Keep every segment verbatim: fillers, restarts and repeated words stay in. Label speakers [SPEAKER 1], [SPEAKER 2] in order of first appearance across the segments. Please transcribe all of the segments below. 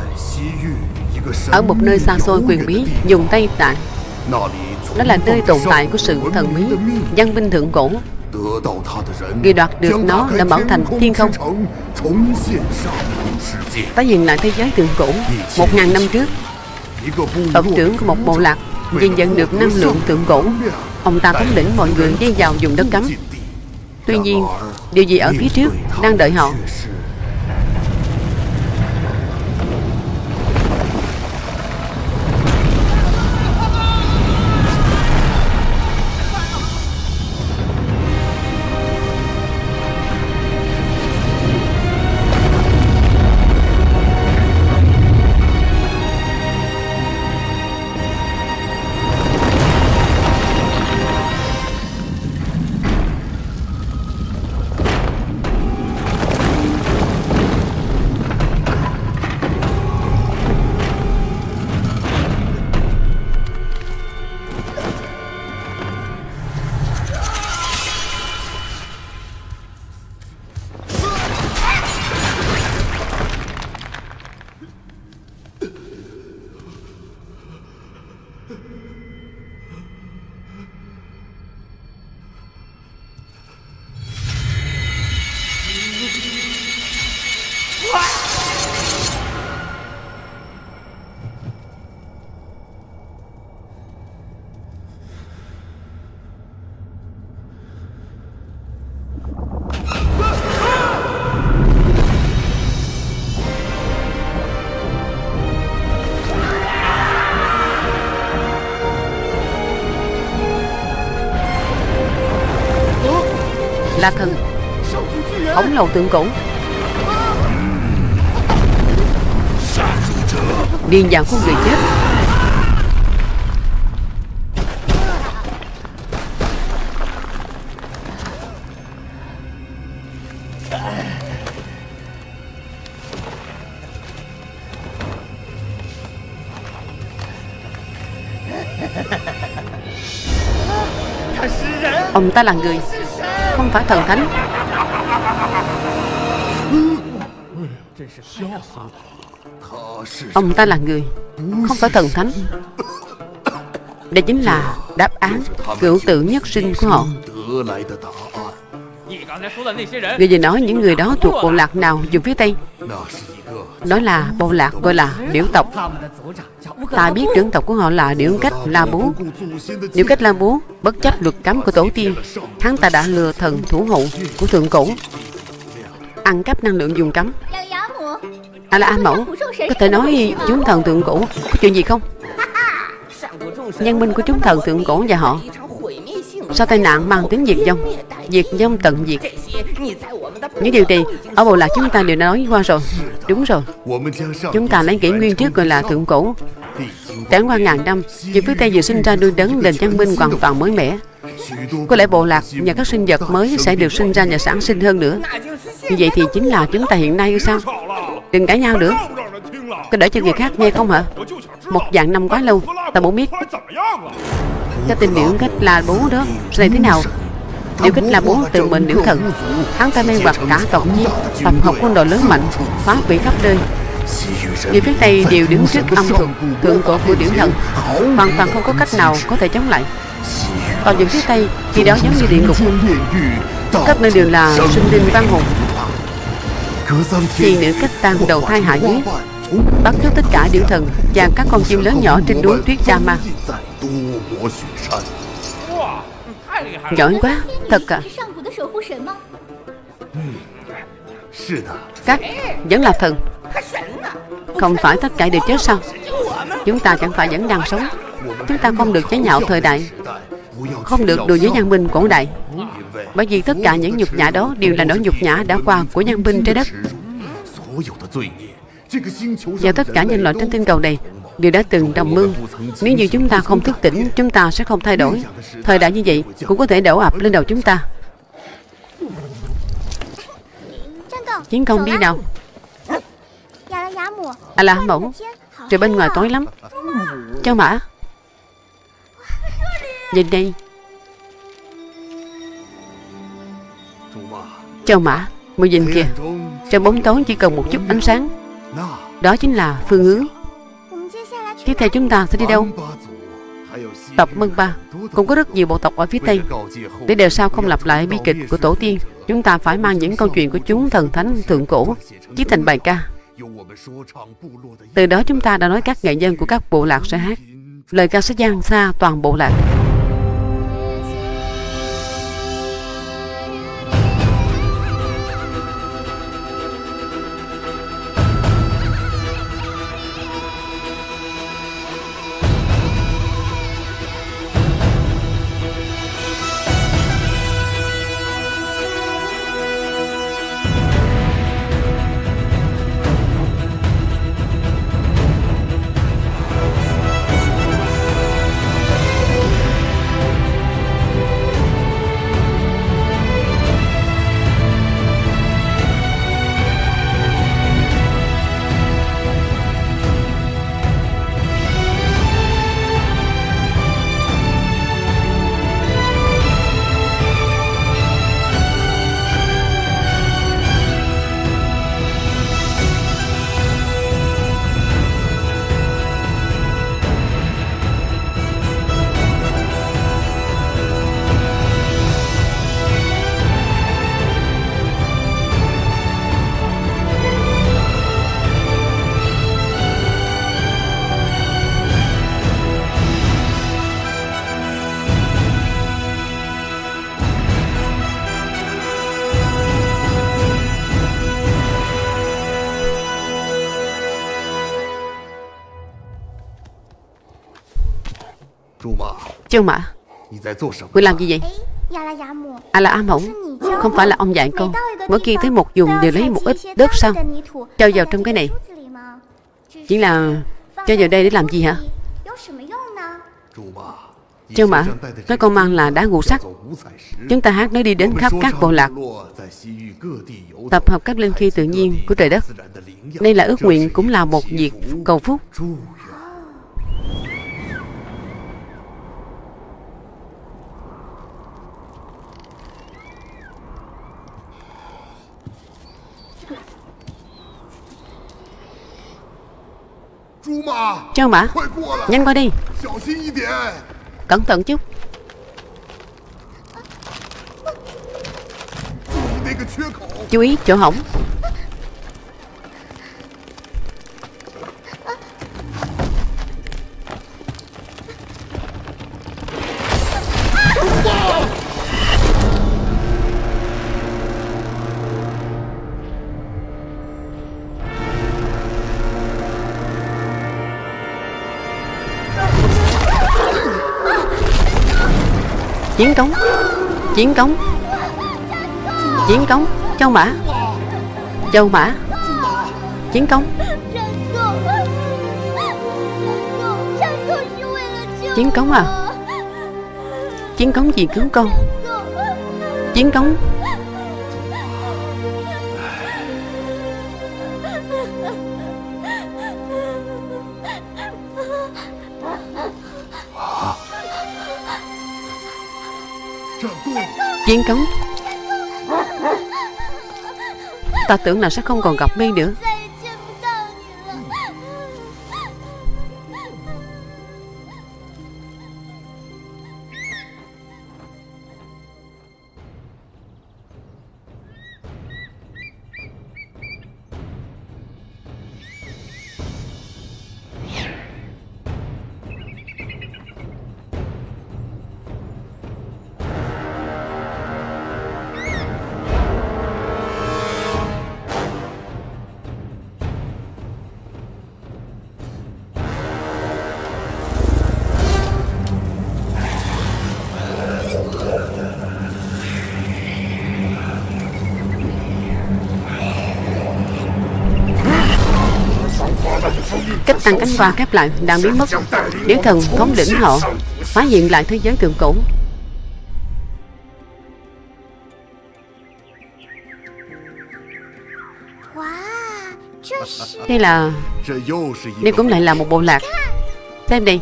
[SPEAKER 1] Ở một nơi xa xôi quyền bí dùng Tây Tạng, đó là nơi tồn tại của sự thần bí văn minh thượng cổ. Người đoạt được nó đã bảo thành thiên không, tái hiện lại thế giới thượng cổ một ngàn năm trước. Tổng trưởng của một bộ lạc vì nhận được năng lượng thượng cổ, ông ta thống lĩnh mọi người đi vào vùng đất cấm. Tuy nhiên, điều gì ở phía trước đang đợi họ? Là thần khổng lồ tượng cổ điên vào con người chết. Ông ta là người, không phải thần thánh. Ông ta là người, không phải thần thánh. Đây chính là đáp án cựu tử nhất sinh của họ. Người vừa nói những người đó thuộc bộ lạc nào vùng phía Tây? Đó là bộ lạc gọi là Điểu tộc. Ta biết trưởng tộc của họ là Điểu Cách La Bố. Điểu Cách La Bố bất chấp luật cấm của tổ tiên, hắn ta đã lừa thần thủ hộ của thượng cổ, ăn cắp năng lượng dùng cấm. À là A Mẫu, có thể nói chúng thần thượng cổ có chuyện gì không? Nhân minh của chúng thần thượng cổ và họ sau tai nạn mang tính diệt vong, diệt vong tận diệt. Những điều này ở bộ lạc chúng ta đều nói qua rồi. Đúng rồi, chúng ta lấy kỷ nguyên trước gọi là thượng cổ. Trải qua ngàn năm, vì phía Tây vừa sinh ra đôi đấng nền văn minh hoàn toàn mới mẻ. Có lẽ bộ lạc và các sinh vật mới sẽ được sinh ra và sản sinh hơn nữa. Như vậy thì chính là chúng ta hiện nay hay sao? Đừng cãi nhau nữa. Có để cho người khác nghe không hả? Một vạn năm quá lâu, ta muốn biết cái tên Điểu Cách La Bố đó sau này thế nào. Điểu Cách La Bố tự mình điểu thần, hắn ta mê hoặc cả cộng chi tập học quân đội lớn mạnh, phá hủy khắp nơi. Người phía Tây đều đứng trước âm thuật thượng cổ của điểu thần, hoàn toàn không có cách nào có thể chống lại. Còn những phía Tây khi đó giống như địa ngục, khắp nơi đều là sinh linh văn hồn. Thì nữ Cách Tăng đầu thai hạ giới, bắt chước tất cả điểu thần và các con chim lớn nhỏ trên núi Tuyết Đa Ma. Giỏi quá, thật à. Các vẫn là thần. Không phải tất cả đều chết sao? Chúng ta chẳng phải vẫn đang sống. Chúng ta không được chế nhạo thời đại, không được đùa với văn minh cổ đại. Bởi vì tất cả những nhục nhã đó đều là nỗi nhục nhã đã qua của văn minh trái đất. Và tất cả nhân loại trên tinh cầu này đều đã từng đồng mưu. Nếu như chúng ta không thức tỉnh, chúng ta sẽ không thay đổi. Thời đại như vậy cũng có thể đổ ập lên đầu chúng ta. Chiến công đi nào. À là Mẫu, trời bên ngoài tối lắm. Châu Mã, nhìn đây. Châu Mã, mùi nhìn kìa. Trong bóng tối chỉ cần một chút ánh sáng. Đó chính là phương hướng. Tiếp theo chúng ta sẽ đi đâu? Tập Mân Ba. Cũng có rất nhiều bộ tộc ở phía Tây. Để đời sau không lặp lại bi kịch của tổ tiên, chúng ta phải mang những câu chuyện của chúng thần thánh thượng cổ viết thành bài ca. Từ đó chúng ta đã nói các nghệ nhân của các bộ lạc sẽ hát. Lời ca sẽ vang xa toàn bộ lạc. Châu Mã, ngươi làm gì vậy? À là A Mộng. Không phải là ông dạy con mỗi khi tới một vùng đều lấy một ít đất sao? Cho vào trong cái này. Chỉ là cho vào đây để làm gì hả? Châu Mã, cái con mang là đá ngũ sắc. Chúng ta hát nó đi đến khắp các bộ lạc, tập hợp các linh khí tự nhiên của trời đất. Đây là ước nguyện, cũng là một việc cầu phúc. Châu Mã, nhanh qua đi. Cẩn thận chút. Chú ý chỗ hỏng. Chiến cống, chiến cống, chiến cống. Châu Mã, Châu Mã, chiến cống. Chiến cống à? Chiến cống vì cứu con. Chiến cống. Chiến cống. Ta tưởng là sẽ không còn gặp ngươi nữa. Cách tăng cánh hoa khép lại đang biến mất. Điểu thần thống lĩnh họ phá hiện lại thế giới thượng cổ. Đây là đây cũng lại là một bộ lạc. Xem đi.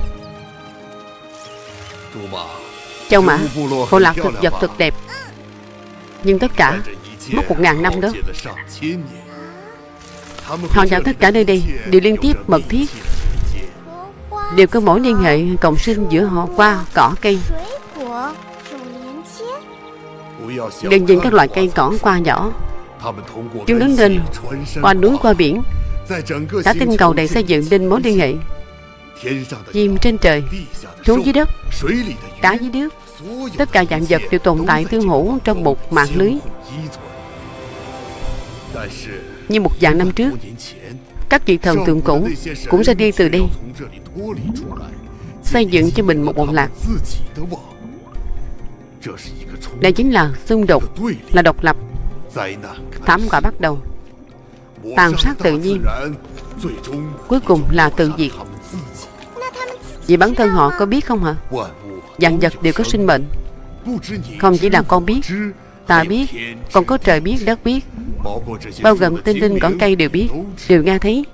[SPEAKER 1] Châu Mã, bộ lạc thực vật thật đẹp. Nhưng tất cả mất một ngàn năm đó. Họ vào tất cả nơi đây đều liên tiếp mật thiết, đều có mối liên hệ cộng sinh giữa họ qua cỏ cây. Đừng nhìn các loại cây cỏ qua nhỏ. Chúng lớn lên qua núi qua biển. Cả tinh cầu này xây dựng nên mối liên hệ. Chim trên trời, thú dưới đất, cá dưới nước, tất cả vạn vật đều tồn tại tương hỗ trong một mạng lưới. Như một vạn năm trước, các vị thần thượng cổ cũng ra đi từ đây, xây dựng cho mình một bộ lạc. Đây chính là xung đột, là độc lập. Thảm họa bắt đầu, tàn sát tự nhiên, cuối cùng là tự diệt. Vì bản thân họ có biết không hả? Vạn vật đều có sinh mệnh. Không chỉ là con biết, ta biết, còn có trời biết, đất biết, bao gồm tinh linh cỏ cây đều biết, đều nghe thấy.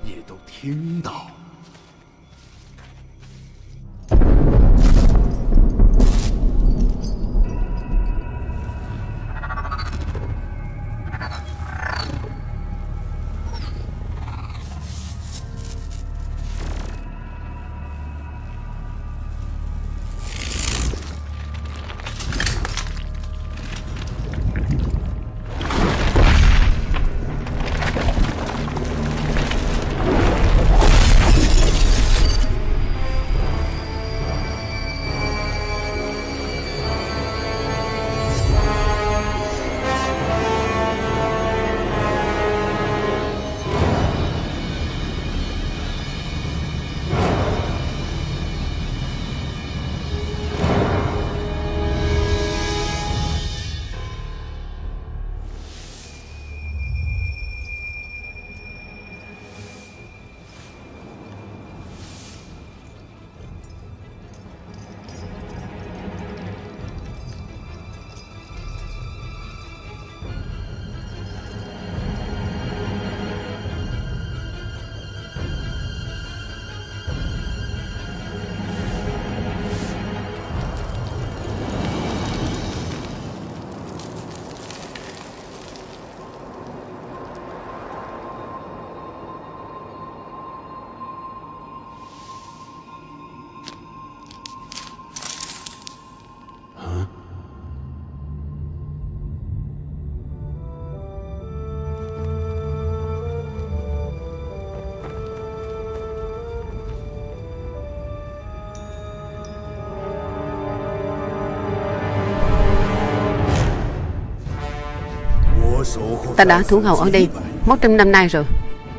[SPEAKER 1] Ta đã thủ hầu ở đây một trăm năm nay rồi.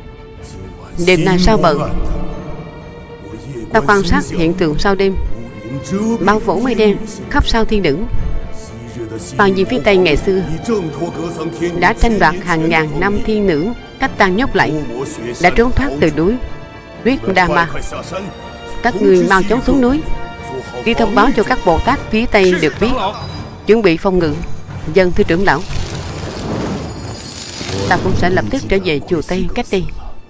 [SPEAKER 1] Đêm nay sao bận? Ta quan sát hiện tượng sao đêm, bao phủ mây đen khắp sao thiên nữ. Toàn diện phía Tây ngày xưa đã tranh đoạt hàng ngàn năm thiên nữ, cách ta nhốt lại, đã trốn thoát từ núi Tuyết Đa Ma. Các người mau chóng xuống núi, đi thông báo cho các Bồ Tát phía Tây được biết, chuẩn bị phong ngự. Dân thưa trưởng lão. Ta cũng sẽ lập tức trở về chùa Tây cách đây.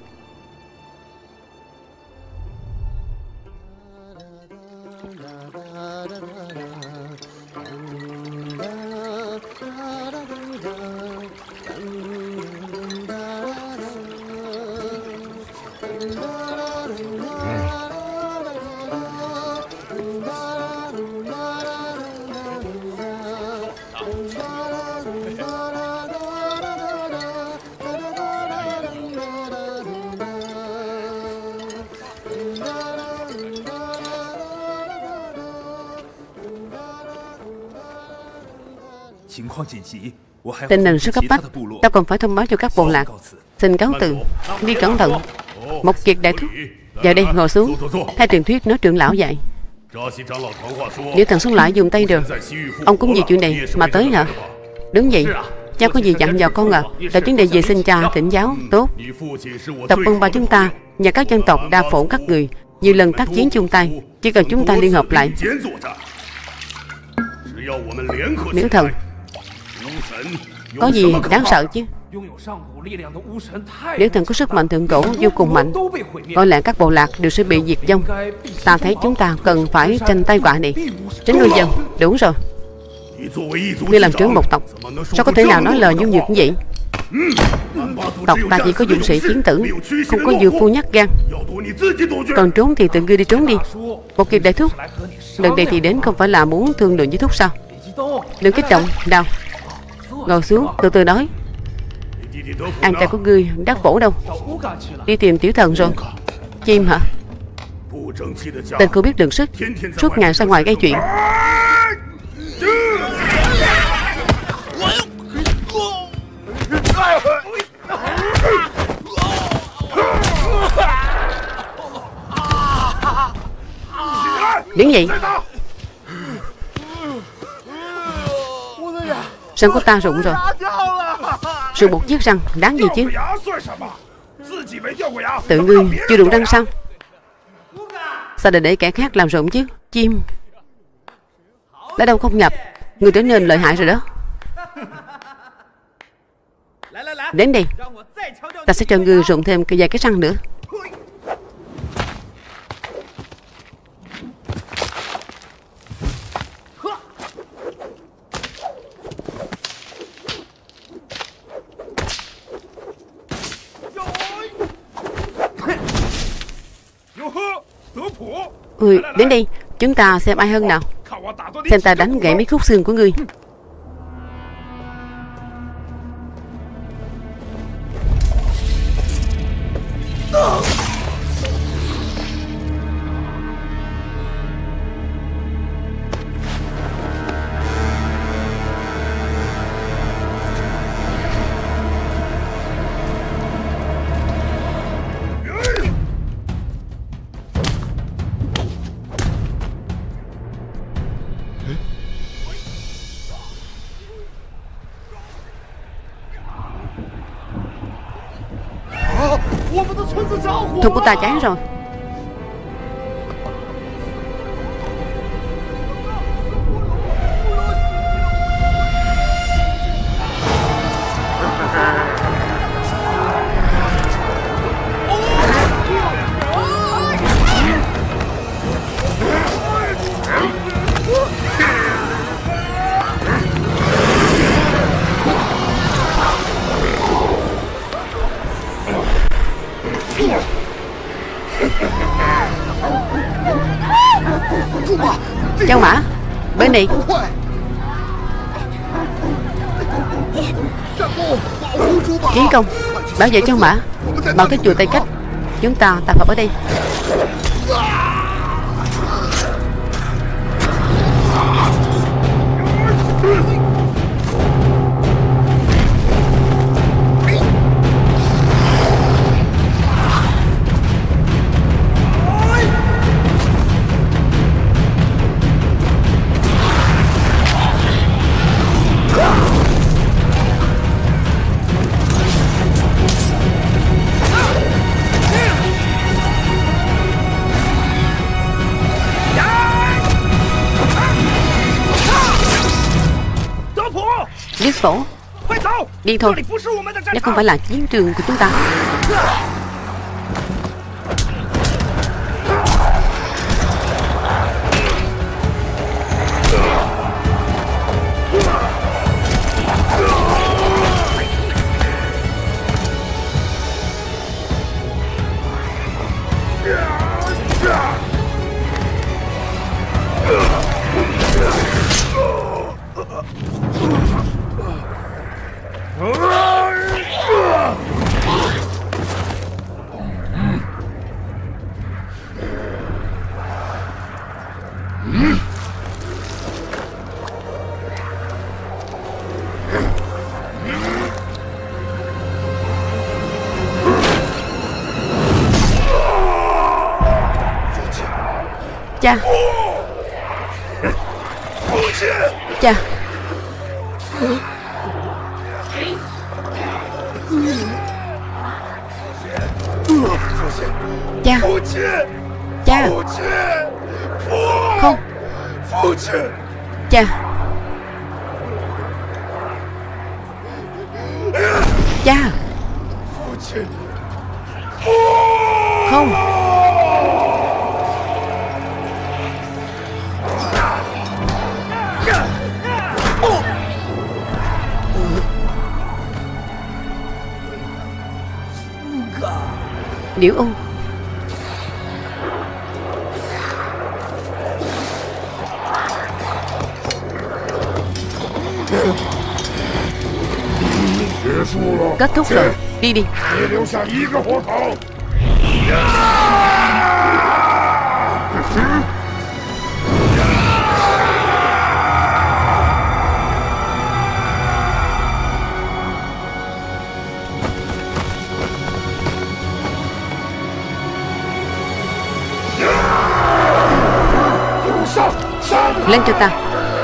[SPEAKER 1] Tình hình rất cấp bách, ta còn phải thông báo cho các bộ lạc. Xin cáo từ, đi cẩn thận. Một kiệt đại thúc, vào đây ngồi xuống. Theo truyền thuyết nói trưởng lão dạy, nếu thần xuống lại dùng tay được. Ông cũng vì chuyện này mà tới hả? Đứng vậy, cha có gì dặn dò con à? Là vấn đề về xin cha thỉnh giáo. Tốt. Tộc Vân Ba chúng ta và các dân tộc đa phổ các người nhiều lần tác chiến chung tay, chỉ cần chúng ta liên hợp lại. Miễn thần có gì đáng sợ chứ? Miễn thần có sức mạnh thượng cổ vô cùng mạnh, có lẽ các bộ lạc đều sẽ bị diệt vong. Ta thấy chúng ta cần phải tranh tai họa này. Tránh nuôi dân, đúng rồi. Ngươi làm trưởng một tộc, sao có thể nào nói lời nhu nhược như vậy? Tộc ta chỉ có dũng sĩ chiến tử, không có dược phu nhát gan. Còn trốn thì tự ngươi đi trốn đi. Một Kiệt đại thúc, lần này thì đến không phải là muốn thương lượng với thúc sao? Đừng kích động. Nào, ngồi xuống, từ từ nói. Anh trai của ngươi Đắc Phổ đâu? Đi tìm tiểu thần rồi. Chim hả? Tên cô biết đừng sức, suốt ngày ra ngoài gây chuyện. Đứng dậy. Răng của ta rụng rồi. Rụng một chiếc răng đáng gì chứ? Tự ngươi chưa rụng răng sao? Sao lại để kẻ khác làm rụng chứ? Chim đã đâu không nhập, ngươi trở nên lợi hại rồi đó. Đến đây, ta sẽ cho ngươi rụng thêm vài cái răng nữa. Ui, đến đây, chúng ta xem ai hơn nào. Xem ta đánh gãy mấy khúc xương của ngươi. Thùng của ta cháy rồi. Châu Mã, bên này. Chiến công, bảo vệ Châu Mã, bảo cái chùa Tây Cách. Chúng ta tập hợp ở đây. Điếc Phổ, đi thôi. Nó không phải là chiến trường của chúng ta. Cha. Cha. Cha. Cha. Không. Cha. Cha. Không. Điểu U. Kết thúc rồi. Đi đi. Lên cho ta.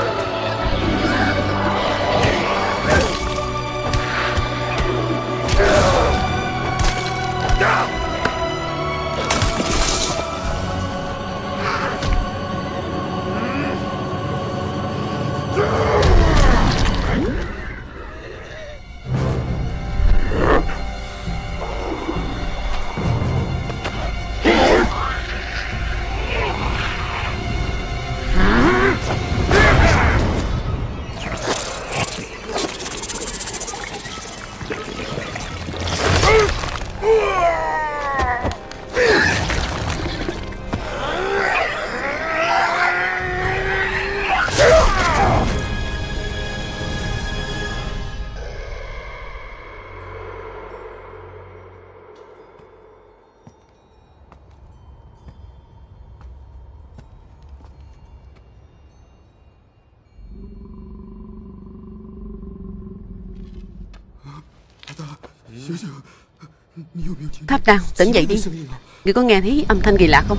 [SPEAKER 1] Tháp Đao, tỉnh dậy đi. Ngươi có nghe thấy âm thanh kỳ lạ không?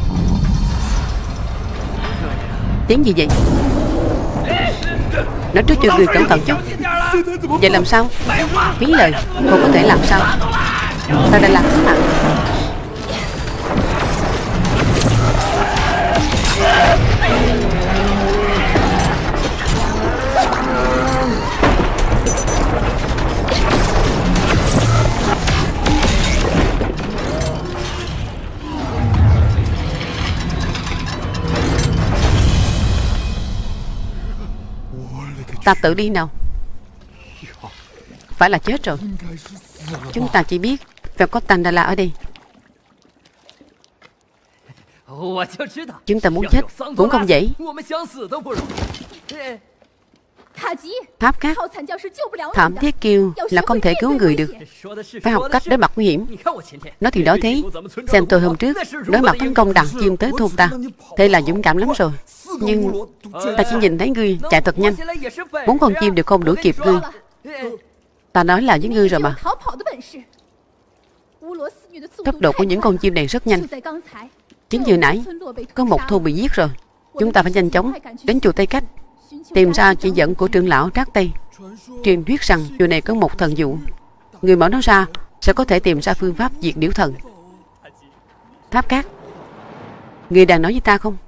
[SPEAKER 1] Tiếng gì vậy? Nói trước cho người cẩn thận chút. Vậy làm sao? Phí lời. Cô có thể làm sao? Ta đã làm thế nào? Ta tự đi nào. Phải là chết rồi. Chúng ta chỉ biết phải có Tandala ở đây. Chúng ta muốn chết cũng không dễ. Tháp Cát, Thảm Thiết Kiêu là không thể cứu người được. Phải học cách đối mặt nguy hiểm. Nói thì nói thế. Xem tôi hôm trước đối mặt tấn công đàn chim tới thôn ta, thế là dũng cảm lắm rồi. Nhưng ta chỉ nhìn thấy ngươi chạy thật nhanh. Bốn con chim đều không đuổi kịp ngươi. Ta nói là với ngươi rồi mà. Tốc độ của những con chim này rất nhanh. Chính như nãy có một thôn bị giết rồi. Chúng ta phải nhanh chóng đến chùa Tây Cách, tìm ra chỉ dẫn của trưởng lão Trác Tây. Truyền thuyết rằng chùa này có một thần dụ, người mở nó ra sẽ có thể tìm ra phương pháp diệt điểu thần. Tháp Cát, người đang nói với ta không?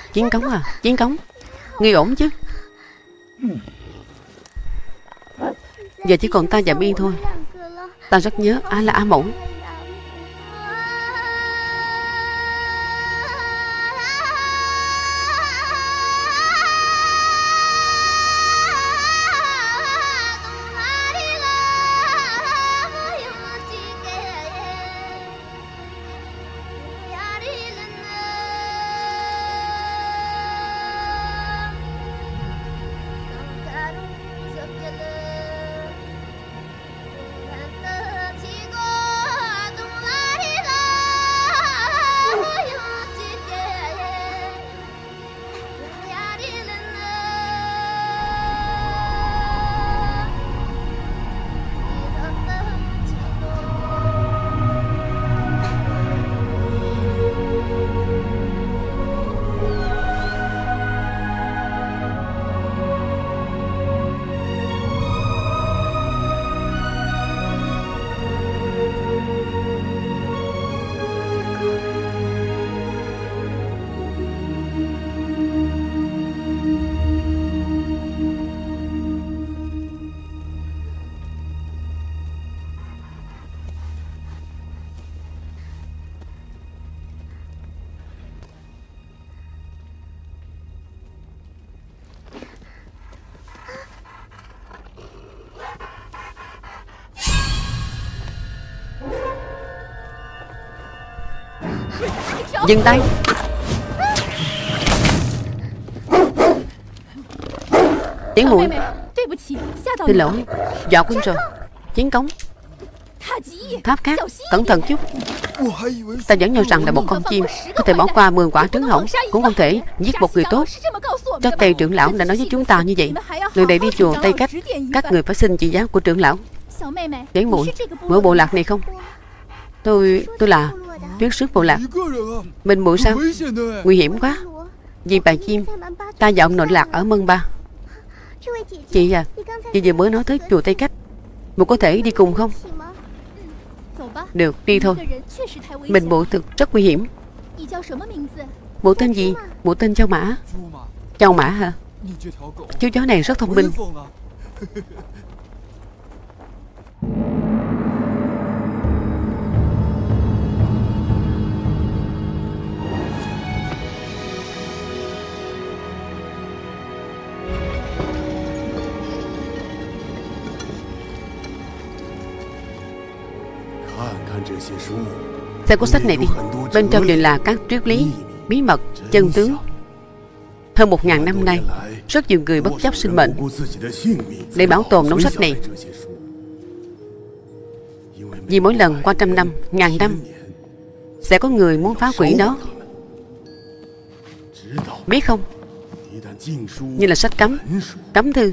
[SPEAKER 1] Chiến cống à? Chiến cống. Ngươi ổn chứ? Giờ chỉ còn ta và Bi thôi. Ta rất nhớ A La A Mẫu. Dừng tay. Tiếng muội. Xin lỗi, dọa quên rồi. Chiến cống. Tháp cát, cẩn thận chút. Ta vẫn cho rằng là một con chim có thể bỏ qua mười quả trứng hỏng, cũng không thể giết một người tốt. Trắc Tây trưởng lão đã nói với chúng ta như vậy. Người này đi chùa Tây Cách, các người phải xin chỉ giáo của trưởng lão. Tiếng muội, mỗi bộ lạc này không? Tôi, tôi là Tuyết Sước bộ lạc. Mình muội sao? Nguy hiểm quá. Vì bài chim, ta và ông nội lạc ở Mân Ba. Chị à, chị vừa mới nói tới chùa Tây Cách. Muội có thể đi cùng không? Được, đi thôi. Mình muội thực rất nguy hiểm. Muội tên gì? Muội tên Châu Mã. Châu Mã hả? Chú chó này rất thông minh. Xem cuốn sách này đi. Bên trong đều là các triết lý, bí mật, chân tướng. Hơn một ngàn năm nay, rất nhiều người bất chấp sinh mệnh để bảo tồn đống sách này. Vì mỗi lần qua trăm năm, ngàn năm, sẽ có người muốn phá hủy nó. Biết không? Như là sách cấm, cấm thư.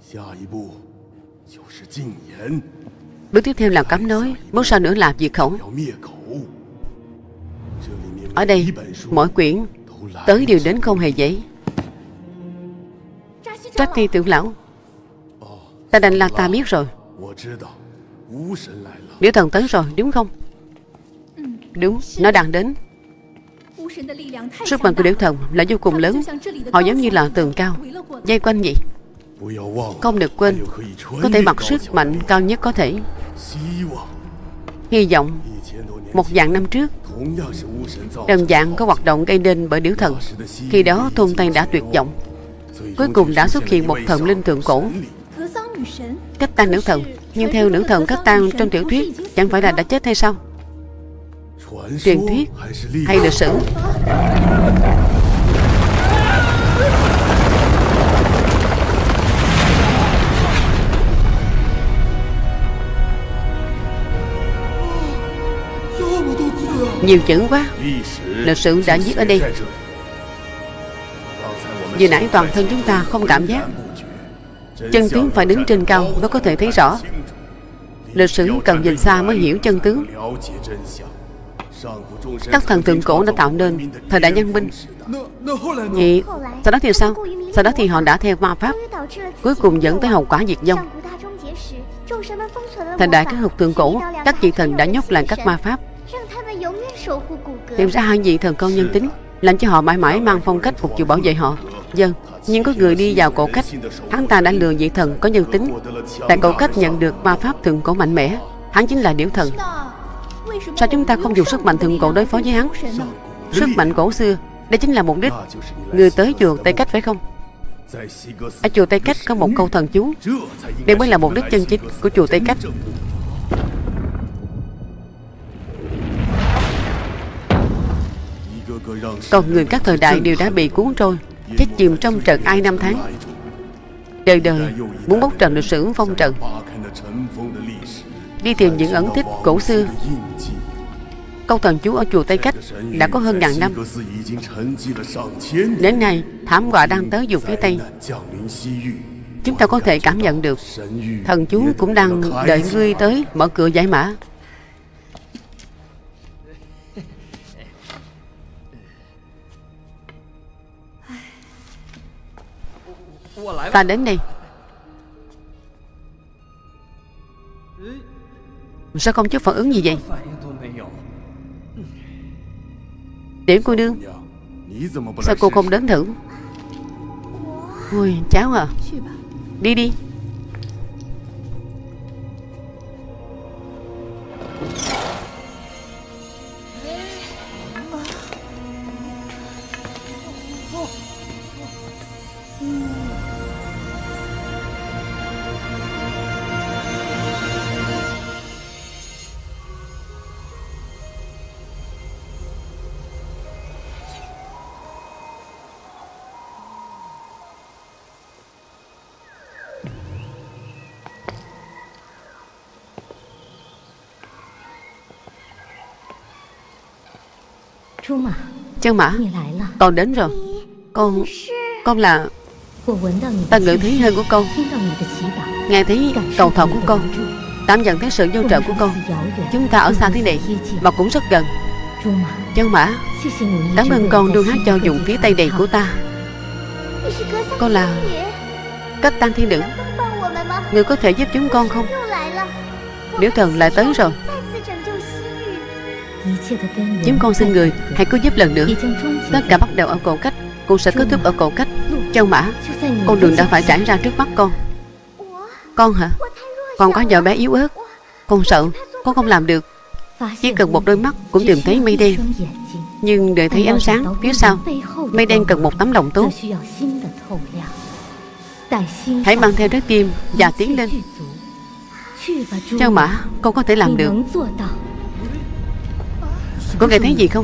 [SPEAKER 1] Bước tiếp theo là cấm nói, bước sau nữa là diệt khẩu. Ở đây, mỗi quyển tới đều đến không hề dễ. Trắc Ti trưởng lão, ta đành là ta biết rồi. Điểu thần tới rồi, đúng không? Đúng, nó đang đến. Sức mạnh của điểu thần là vô cùng lớn. Họ giống như là tường cao vây quanh vậy. Không được quên, có thể bật sức mạnh cao nhất có thể. Hy vọng một vạn năm trước đồng dạng có hoạt động gây nên bởi điểu thần. Khi đó thôn Tây đã tuyệt vọng. Cuối cùng đã xuất hiện một thần linh thượng cổ, Cách Tang nữ thần. Nhưng theo nữ thần Cách Tang trong tiểu thuyết, chẳng phải là đã chết hay sao? Truyền thuyết hay lịch sử? Nhiều chữ quá. Lịch sử đã viết ở đây. Vừa nãy toàn thân chúng ta không cảm giác. Chân tướng phải đứng trên cao mới có thể thấy rõ. Lịch sử cần nhìn xa mới hiểu chân tướng. Các thần thượng cổ đã tạo nên thời đại nhân binh. Vậy sau đó thì sao? Sau đó thì họ đã theo ma pháp, cuối cùng dẫn tới hậu quả diệt vong. Thời đại các hục thượng cổ, các vị thần đã nhốt lại các ma pháp, tìm ra hai vị thần con nhân tính. làm cho họ mãi mãi mang phong cách phục vụ bảo vệ họ. Vâng, nhưng có người đi vào cổ cách, hắn ta đã lừa vị thần có nhân tính. Tại cổ cách nhận được ma pháp thượng cổ mạnh mẽ, hắn chính là điểu thần. Sao chúng ta không dùng sức mạnh thượng cổ đối phó với hắn? Sức mạnh cổ xưa, đây chính là mục đích. Người tới chùa Tây Cách phải không? Ở chùa Tây Cách có một câu thần chú. Đây mới là mục đích chân chính của chùa Tây Cách. Còn người các thời đại đều đã bị cuốn trôi, chết chìm trong trận ai năm tháng. Đời đời muốn bốc trần lịch sử phong trần, đi tìm những ẩn tích cổ xưa. Câu thần chú ở chùa Tây Cách đã có hơn ngàn năm. Đến nay thảm họa đang tới vùng phía Tây. Chúng ta có thể cảm nhận được thần chú cũng đang đợi ngươi tới mở cửa giải mã. Ta đến đây. Sao không chút phản ứng gì vậy? Điểm cô nương, sao cô không đến thử? Ôi cháu à, đi đi. Chân Mã, con đến rồi. Con Con là... Ta ngửi thấy hơi của con, nghe thấy cầu thọ của con, cảm nhận thấy sự vô trợ của con. Chúng ta ở xa thế này mà cũng rất gần. Chân Mã, cảm ơn con luôn hát cho vùng phía tây này của ta. Con là Cách Tăng Thiên Nữ. Người có thể giúp chúng con không? Điểu thần lại tới rồi. Chúng con xin người hãy cứu giúp lần nữa. Tất cả bắt đầu ở cổ cách, cũng sẽ kết thúc ở cổ cách. Châu Mã, con đường đã phải trải ra trước mắt con. Con hả? Con có nhỏ bé yếu ớt. Con sợ con không làm được. Chỉ cần một đôi mắt cũng tìm thấy mây đen. Nhưng để thấy ánh sáng phía sau mây đen cần một tấm lòng tốt. Hãy mang theo trái tim và tiến lên. Châu Mã, con có thể làm được. Có nghe thấy gì không?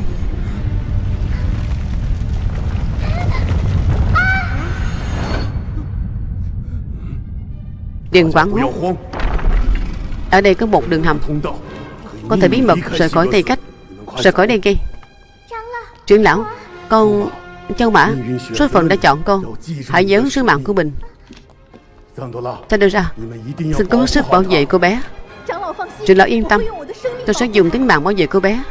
[SPEAKER 1] Đừng hoảng hốt. Ở đây có một đường hầm, có thể bí mật rời khỏi Tây Cách, rời khỏi đây kia. Trưởng lão, con... Châu Mã, số phận đã chọn con. Hãy nhớ sứ mạng của mình. Sandora, xin cố sức bảo vệ cô bé. Trưởng lão yên tâm, tôi sẽ dùng tính mạng bảo vệ cô bé.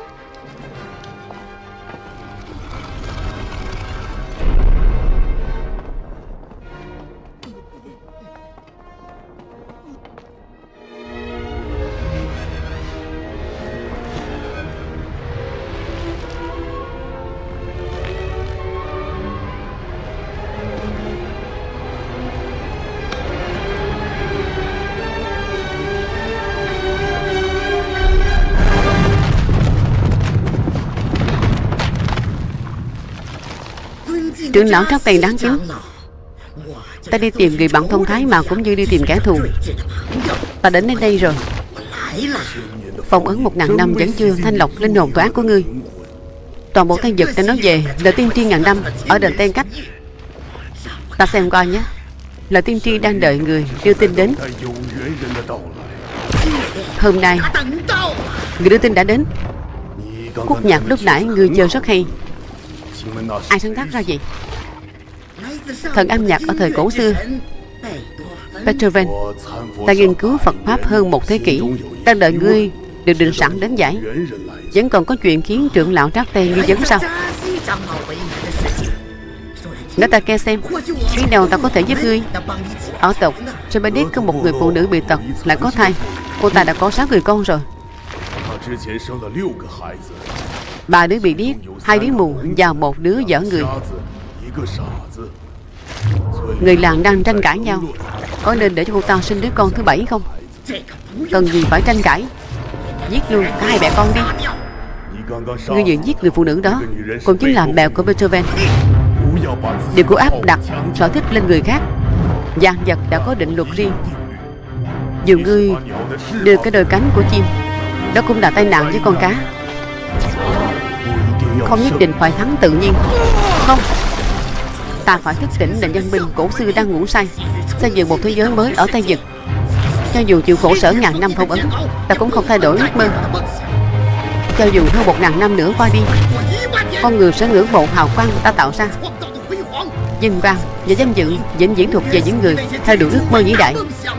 [SPEAKER 1] Trưởng lão Trác Tây đáng kính, ta đi tìm người bạn thông thái mà cũng như đi tìm kẻ thù. Ta đến đến đây rồi. Phong ấn một ngàn năm vẫn chưa thanh lọc linh hồn tội ác của ngươi. Toàn bộ tan vật đã nói về lời tiên tri ngàn năm ở đền Tây Cách. Ta xem coi nhé. Lời tiên tri đang đợi người đưa tin đến. Hôm nay người đưa tin đã đến. Khúc nhạc lúc nãy người chơi rất hay. Ai sáng tác ra vậy? Thần âm nhạc ở thời cổ xưa, Beethoven. Ta nghiên cứu Phật Pháp hơn một thế kỷ, đang đợi ngươi được định sẵn đến giải. Vẫn còn có chuyện khiến trưởng lão Trác Tây nghi vấn sao? Nói ta nghe xem, khi nào ta có thể giúp ngươi? Ở tộc Sebedit có một người phụ nữ bị tật, lại có thai. Cô ta đã có sáu người con rồi. Ba đứa bị điếc, hai đứa mù và một đứa dở người. Người làng đang tranh cãi nhau, có nên để cho cô ta sinh đứa con thứ bảy không? Cần gì phải tranh cãi, giết luôn cả hai mẹ con đi. Ngươi vừa giết người phụ nữ đó cũng chính là mẹ của Beethoven. Đừng cố áp đặt sở thích lên người khác. Vạn vật đã có định luật riêng. Dù ngươi đưa cái đôi cánh của chim, đó cũng là tai nạn với con cá. Không nhất định phải thắng tự nhiên. Không, ta phải thức tỉnh nền văn minh cổ xưa đang ngủ say, xây dựng một thế giới mới ở Tây Vực. Cho dù chịu khổ sở ngàn năm phong ấn, ta cũng không thay đổi ước mơ. Cho dù hơn một ngàn năm nữa qua đi, con người sẽ ngưỡng mộ hào quang ta tạo ra. Vinh quang và danh dự vĩnh viễn thuộc về những người theo đuổi ước mơ vĩ đại.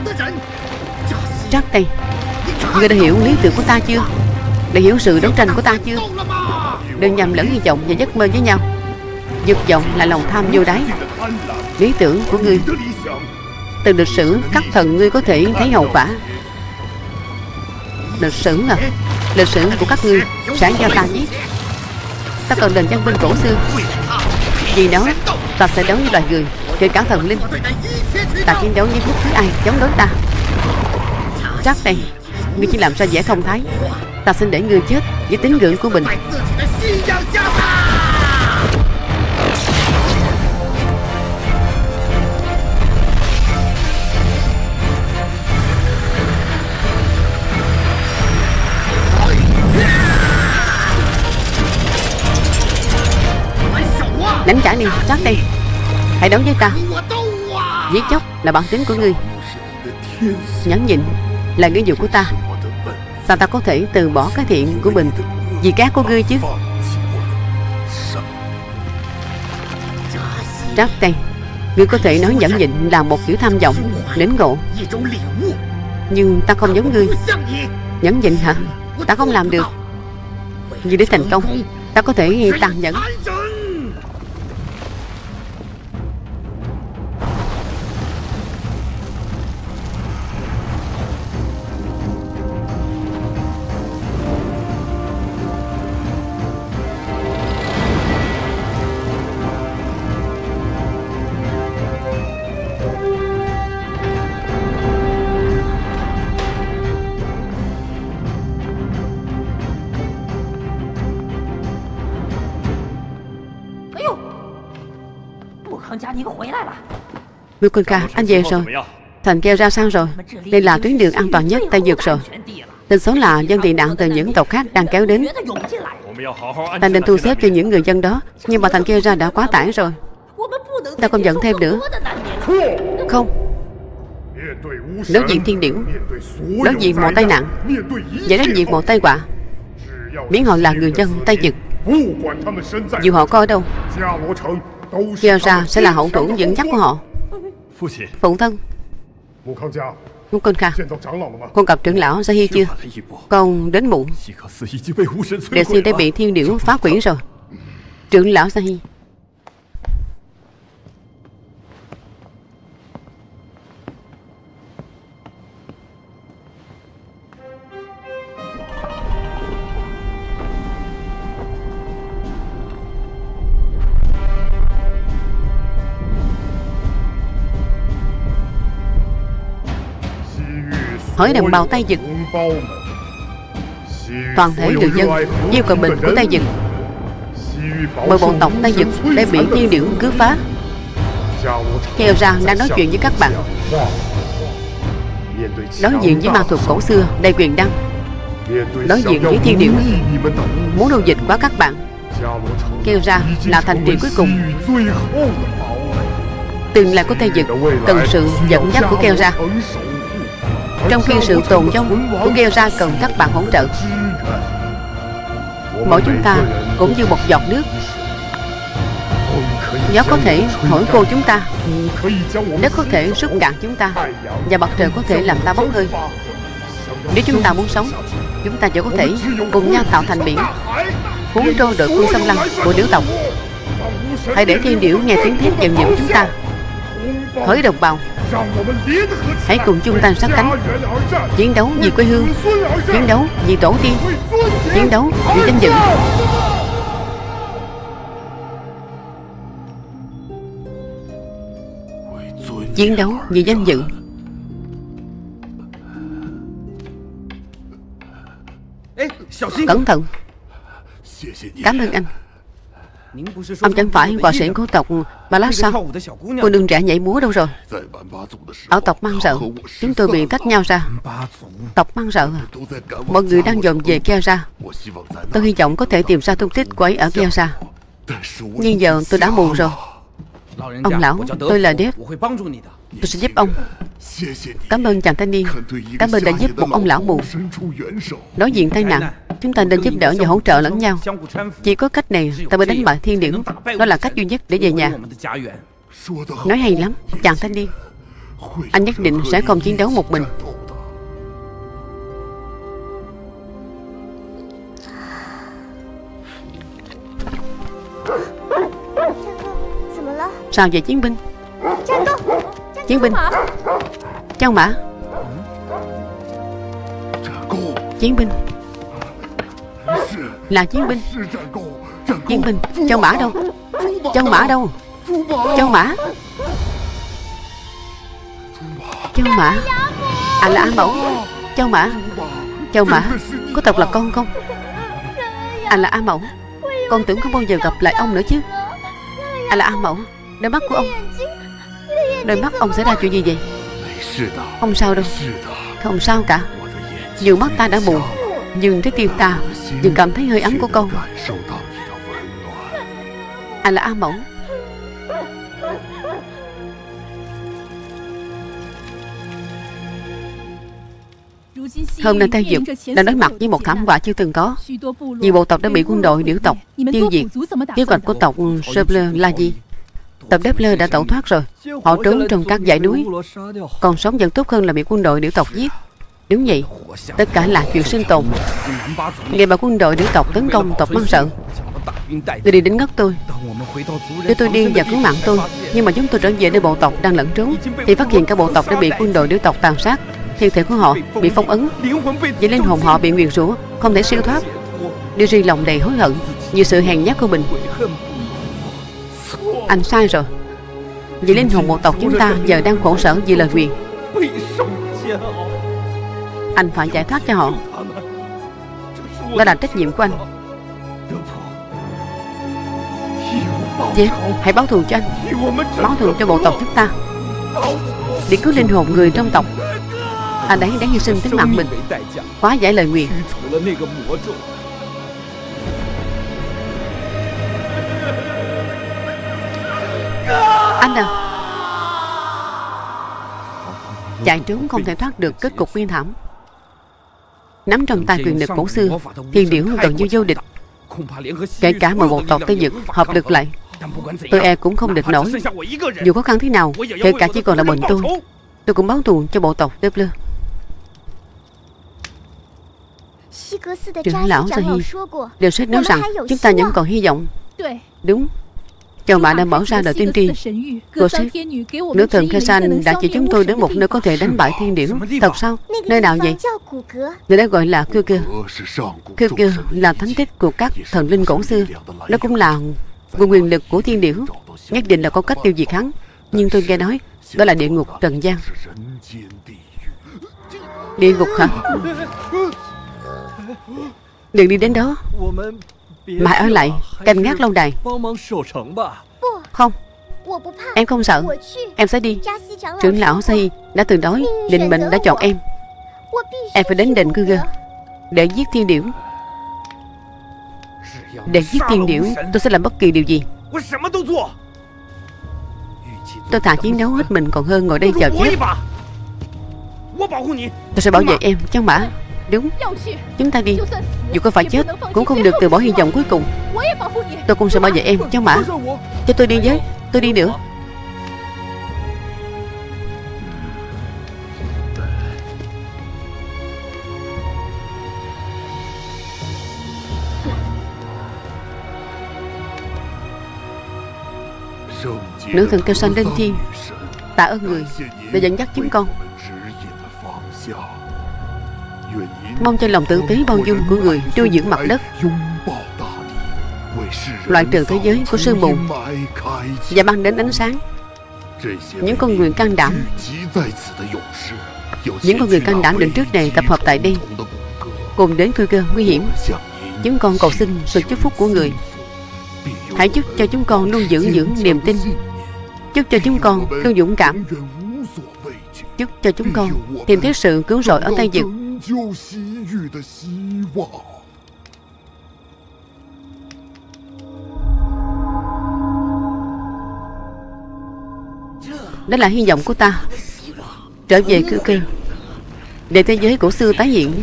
[SPEAKER 1] Trác Tây, ngươi đã hiểu lý tưởng của ta chưa? Đã hiểu sự đấu tranh của ta chưa? Đừng nhầm lẫn hy vọng và giấc mơ với nhau. Dục vọng là lòng tham vô đáy. Lý tưởng của ngươi, từ lịch sử các thần ngươi có thể thấy hậu quả. Lịch sử à? Lịch sử của các ngươi sẽ do ta viết. Ta cần nền văn minh cổ xưa. Vì đó ta sẽ đấu với loài người, kể cả thần linh. Ta chiến đấu với bất cứ ai chống đối ta. Trác Tây, ngươi chỉ làm ra vẻ thông thái. Ta xin để ngươi chết với tín ngưỡng của mình. Đánh trả đi, Trác Tây. Hãy đấu với ta. Giết chóc là bản tính của ngươi. Nhẫn nhịn là nghĩa vụ của ta. Sao ta có thể từ bỏ cái thiện của mình vì cát của ngươi chứ? Trác Tây, ngươi có thể nói nhẫn nhịn là một kiểu tham vọng, lĩnh ngộ. Nhưng ta không giống ngươi. Nhẫn nhịn hả? Ta không làm được. Vì để thành công, ta có thể tàn nhẫn. Mưu Quân Ca, anh về rồi. Thành kêu ra sao rồi? Đây là tuyến đường an toàn nhất Tây Dược rồi. Tin xấu là dân tị nạn từ những tộc khác đang kéo đến. Ta nên thu xếp cho những người dân đó. Nhưng mà Thành kêu ra đã quá tải rồi. Ta không giận thêm nữa. Không. Đối diện thiên điểu, đối diện mọi tai nạn, và đối diện mọi tai họa, miễn họ là người dân Tây Dực, dù họ có ở đâu, Kêu ra sẽ là hậu thủ dẫn dắt của họ. Phụ thân. Mưu Quân Kha, con gặp trưởng lão Sa Hi chưa? Con đến muộn. Đệ sư đã bị thiên điểu phá quỷ rồi. Trưởng lão Sa Hi. Hỏi đồng bào Tây Dực, toàn thể người dân yêu cầu bình của Tây Dực, bởi bộ tộc Tây Dực đã bị thiên điểu cướp phá. Kêu ra đang nói chuyện với các bạn, đối diện với ma thuật cổ xưa đầy quyền năng, đối diện với thiên điểu muốn đô dịch quá các bạn. Kêu ra là thành trì cuối cùng. Tương lai của Tây Dực cần sự dẫn dắt của Kêu ra, trong khi sự tồn vong của Kêu ra cần các bạn hỗ trợ. Mỗi chúng ta cũng như một giọt nước. Gió có thể thổi khô chúng ta, đất có thể rút cạn chúng ta, và mặt trời có thể làm ta bốc hơi. Nếu chúng ta muốn sống, chúng ta chỉ có thể cùng nhau tạo thành biển, cuốn trôi đội quân xâm lăng của điểu tộc. Hãy để thiên điểu nghe tiếng thét giận dữ chúng ta. Hỡi đồng bào, hãy cùng chung tay sát cánh, chiến đấu vì quê hương, chiến đấu vì tổ tiên, chiến đấu vì danh dự. chiến đấu vì danh dự. Cẩn thận. Cảm ơn anh. Ông chẳng phải họa sĩ của tộc Ballad sao? Cô đừng trẻ nhảy múa đâu rồi? Ở tộc Mang Rợ, chúng tôi bị tách nhau ra. Tộc Mang Rợ à? Mọi người đang dồn về Kia ra. Tôi hy vọng có thể tìm ra tung tích của ấy ở Kia ra. Nhưng giờ tôi đã mù rồi. Ông lão, tôi là Dev. Tôi sẽ giúp ông. Cảm ơn chàng thanh niên. Cảm ơn đã giúp một ông lão mù. Đối diện tai nạn, chúng ta nên giúp đỡ và hỗ trợ lẫn nhau. Chỉ có cách này ta mới đánh bại thiên điểu. Đó là cách duy nhất để về nhà. Nói hay lắm, chàng thanh niên. Anh nhất định sẽ không chiến đấu một mình. Sao vậy chiến binh? Chiến binh. Châu Mã. Chiến binh. Là chiến binh. Chiến binh. Châu Mã đâu? Châu Mã đâu? Châu Mã. Châu Mã. À là A Mẫu. Châu Mã. Châu Mã. Có thật là con không? À là A Mẫu. Con tưởng không bao giờ gặp lại ông nữa chứ. À là A Mẫu. Đôi mắt của ông. Đôi mắt ông xảy ra chuyện gì vậy? Không sao đâu. Không sao cả. Dù mắt ta đã mù, nhưng trái tim ta vẫn cảm thấy hơi ấm của con. À là A Mẫu. Hôm nay Tây Dực đang đối mặt với một thảm họa chưa từng có. Nhiều bộ tộc đã bị quân đội điểu tộc tiêu diệt. Kế hoạch của tộc Sebler là gì? Tộc Depler đã tẩu thoát rồi. Họ trốn trong các dãy núi. Còn sống vẫn tốt hơn là bị quân đội điểu tộc giết. Đúng vậy. Tất cả là chuyện sinh tồn. Ngày mà quân đội điểu tộc tấn công tộc Mang Rợ, người đi đến ngất tôi. Để tôi đi và cứu mạng tôi. Nhưng mà chúng tôi trở về nơi bộ tộc đang lẫn trốn thì phát hiện cả bộ tộc đã bị quân đội điểu tộc tàn sát. Thi thể của họ bị phong ấn. Vậy linh hồn họ bị nguyền rủa, không thể siêu thoát. Đi ri lòng đầy hối hận vì sự hèn nhát của mình. Anh sai rồi. Vì linh hồn bộ tộc chúng ta giờ đang khổ sở vì lời nguyền. Anh phải giải thoát cho họ. Đó là trách nhiệm của anh. Dạ, hãy báo thù cho anh. Báo thù cho bộ tộc chúng ta, để cứu linh hồn người trong tộc. Anh ấy đã hy sinh tính mạng mình, hóa giải lời nguyền. Anh à, chạy trốn không thể thoát được kết cục bi thảm. Nắm trong tay quyền lực cổ xưa, thiên điểu gần như vô địch. Kể cả một bộ tộc Tây Dực hợp lực lại, tôi e cũng không địch nổi. Dù khó khăn thế nào, kể cả chỉ còn là mình tôi, tôi cũng báo thù cho bộ tộc Depler. Trưởng lão Sahi đều sách nói rằng chúng ta vẫn còn hy vọng. Đúng. Châu Mã đã mở ra đời tiên tri. Cô Sếp, nữ thần Khesan đã chỉ chúng tôi đến một nơi có thể đánh bại thiên điểu. Thật sao? Nơi nào vậy? Người đó gọi là Kyrgyz. Kyrgyz là thánh tích của các thần linh cổ xưa. Nó cũng là nguồn quyền lực của thiên điểu. Nhất định là có cách tiêu diệt hắn. Nhưng tôi nghe nói đó là địa ngục trần gian. Địa ngục hả? Đừng đi đến đó, mà ở lại canh gác lâu đài. Không, em không sợ. Em sẽ đi. Trưởng lão Sahi đã từ nói định mệnh đã chọn em. Em phải đến đền Kyrgyz để giết thiên điểu. Để giết thiên điểu, tôi sẽ làm bất kỳ điều gì. Tôi thà chiến đấu hết mình còn hơn ngồi đây chờ chết. Tôi sẽ bảo vệ em, Châu Mã. Đúng, chúng ta đi. Dù có phải chết cũng không được từ bỏ hy vọng cuối cùng. Tôi cũng sẽ bảo vệ em, Châu Mã. Cho tôi đi với. Tôi đi nữa. Nữ thần Kêu San Linh Thiên, tạ ơn người đã dẫn dắt chúng con. Mong cho lòng tử tế bao dung của người nuôi dưỡng mặt đất, loại trừ thế giới của sương mù và mang đến ánh sáng. Những con người can đảm, những con người can đảm định trước này tập hợp tại đây, cùng đến nguy cơ nguy hiểm. Chúng con cầu xin sự chúc phúc của người. Hãy chúc cho chúng con luôn giữ vững niềm tin. Chúc cho chúng con luôn dũng cảm. Chúc cho chúng con tìm thấy sự cứu rỗi ở Tây Vực. Đó là hy vọng của ta. Trở về cư cơ, để thế giới cổ xưa tái hiện.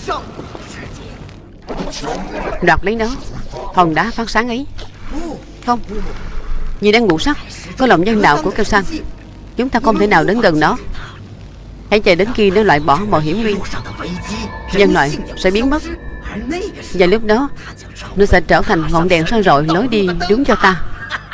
[SPEAKER 1] Đoạt lấy nó, hòn đá phát sáng ấy. Không, vì đang ngủ sắc, có lòng nhân đạo của Kêu Sang, chúng ta không thể nào đến gần nó. Hãy chờ đến khi nó loại bỏ mọi hiểm nguy, nhân loại sẽ biến mất. Và lúc đó nó sẽ trở thành ngọn đèn soi rọi lối đi đúng cho ta.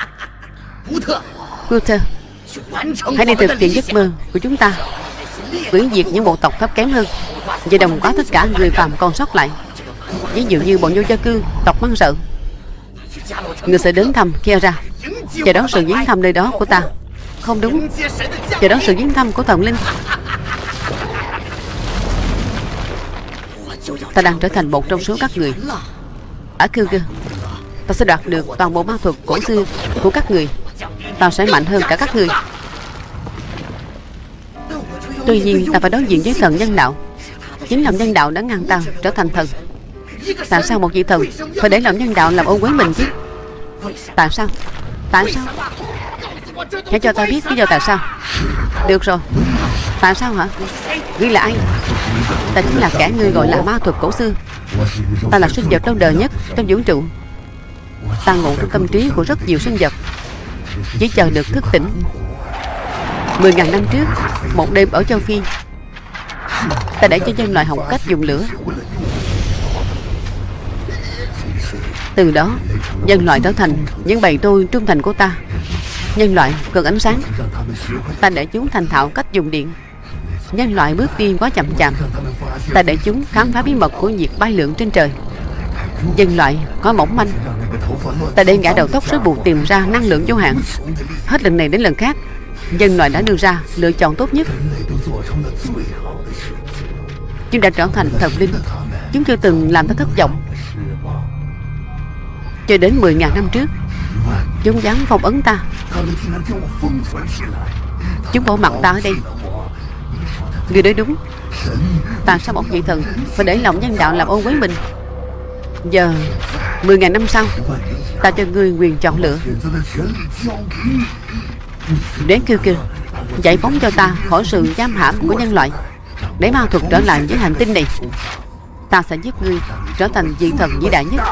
[SPEAKER 1] Guter, hãy đi thực hiện giấc mơ của chúng ta, hủy diệt những bộ tộc thấp kém hơn và đồng hóa tất cả người phàm còn sót lại. Ví dụ như bọn vô gia cư, tộc mang sợ. Người sẽ đến thăm Kiara, chờ đón sự viếng thăm nơi đó của ta. Không đúng, chờ đón sự viếng thăm của thần linh. Ta đang trở thành một trong số các người. Ở Kruger, ta sẽ đoạt được toàn bộ ma thuật cổ xưa của các người. Ta sẽ mạnh hơn cả các người. Tuy nhiên ta phải đối diện với thần nhân đạo. Chính lòng nhân đạo đã ngăn ta trở thành thần. Tại sao một vị thần phải để lòng nhân đạo làm ô uế mình chứ? Tại sao? Tại sao? Hãy cho ta biết lý do tại sao. Được rồi. Tại sao hả? Ngươi là ai? Ta chính là kẻ ngươi gọi là ma thuật cổ xưa. Ta là sinh vật lâu đời nhất trong vũ trụ. Ta ngủ trong tâm trí của rất nhiều sinh vật, chỉ chờ được thức tỉnh. Mười ngàn năm trước, một đêm ở châu Phi, ta để cho nhân loại học cách dùng lửa. Từ đó, nhân loại trở thành những bầy tôi trung thành của ta. Nhân loại cần ánh sáng, ta để chúng thành thạo cách dùng điện. Nhân loại bước đi quá chậm chạp, ta để chúng khám phá bí mật của việc bay lượn trên trời. Nhân loại có mỏng manh, ta để ngã đầu tóc rối bù tìm ra năng lượng vô hạn. Hết lần này đến lần khác, nhân loại đã đưa ra lựa chọn tốt nhất. Chúng đã trở thành thần linh. Chúng chưa từng làm ta thất vọng. Cho đến mười ngàn năm trước, chúng dám phong ấn ta. Chúng bỏ mặt ta ở đây. Người nói đúng. Tại sao một vị thần phải để lòng nhân đạo làm ô uế mình? Giờ mười ngàn năm sau, ta cho ngươi quyền chọn lựa. Đến kêu kêu giải phóng cho ta khỏi sự giam hãm của nhân loại, để ma thuật trở lại với hành tinh này. Ta sẽ giúp ngươi trở thành vị thần vĩ đại nhất.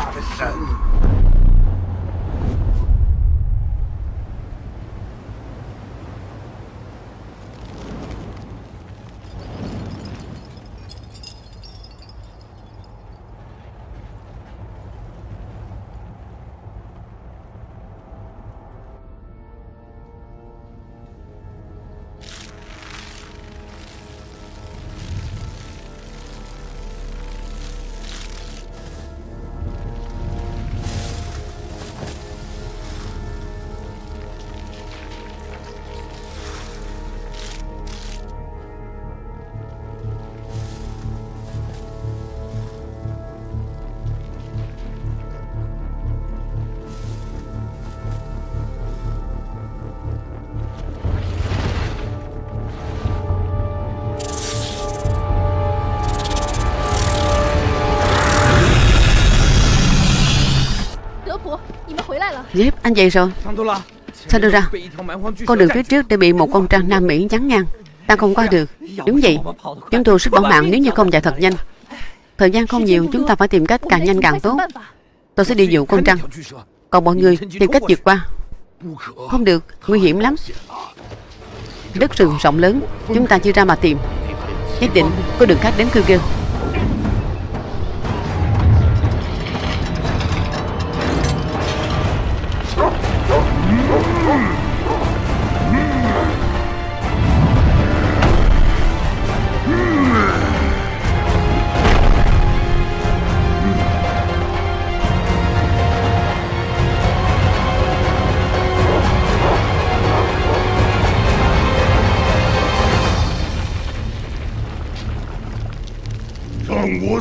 [SPEAKER 1] Dép, anh về rồi. Sandora, con đường phía trước đã bị một con trăng Nam Mỹ chắn ngang. Ta không qua được. Đúng vậy, chúng tôi sẽ bỏ mạng nếu như không chạy thật nhanh. Thời gian không nhiều, chúng ta phải tìm cách càng nhanh càng tốt. Tôi sẽ đi dụ con trăng, còn mọi người tìm cách vượt qua. Không được, nguy hiểm lắm. Đất rừng rộng lớn, chúng ta chia ra mà tìm. Nhất định có đường khác đến Kruger.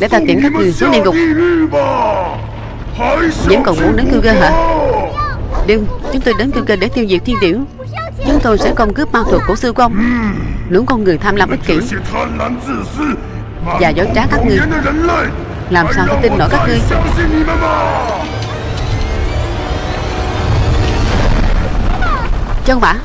[SPEAKER 1] để ta tiễn các người xuống địa ngục. Vẫn còn muốn đến Kyuuge hả? Đừng, chúng tôi đến Kyuuge để tiêu diệt thiên điểu. Chúng tôi sẽ không cướp ma thuật cổ xưa của ông. Lũ con người tham lam ích kỷ và dối trá các ngươi, làm sao tôi tin nổi các ngươi? Chân mã.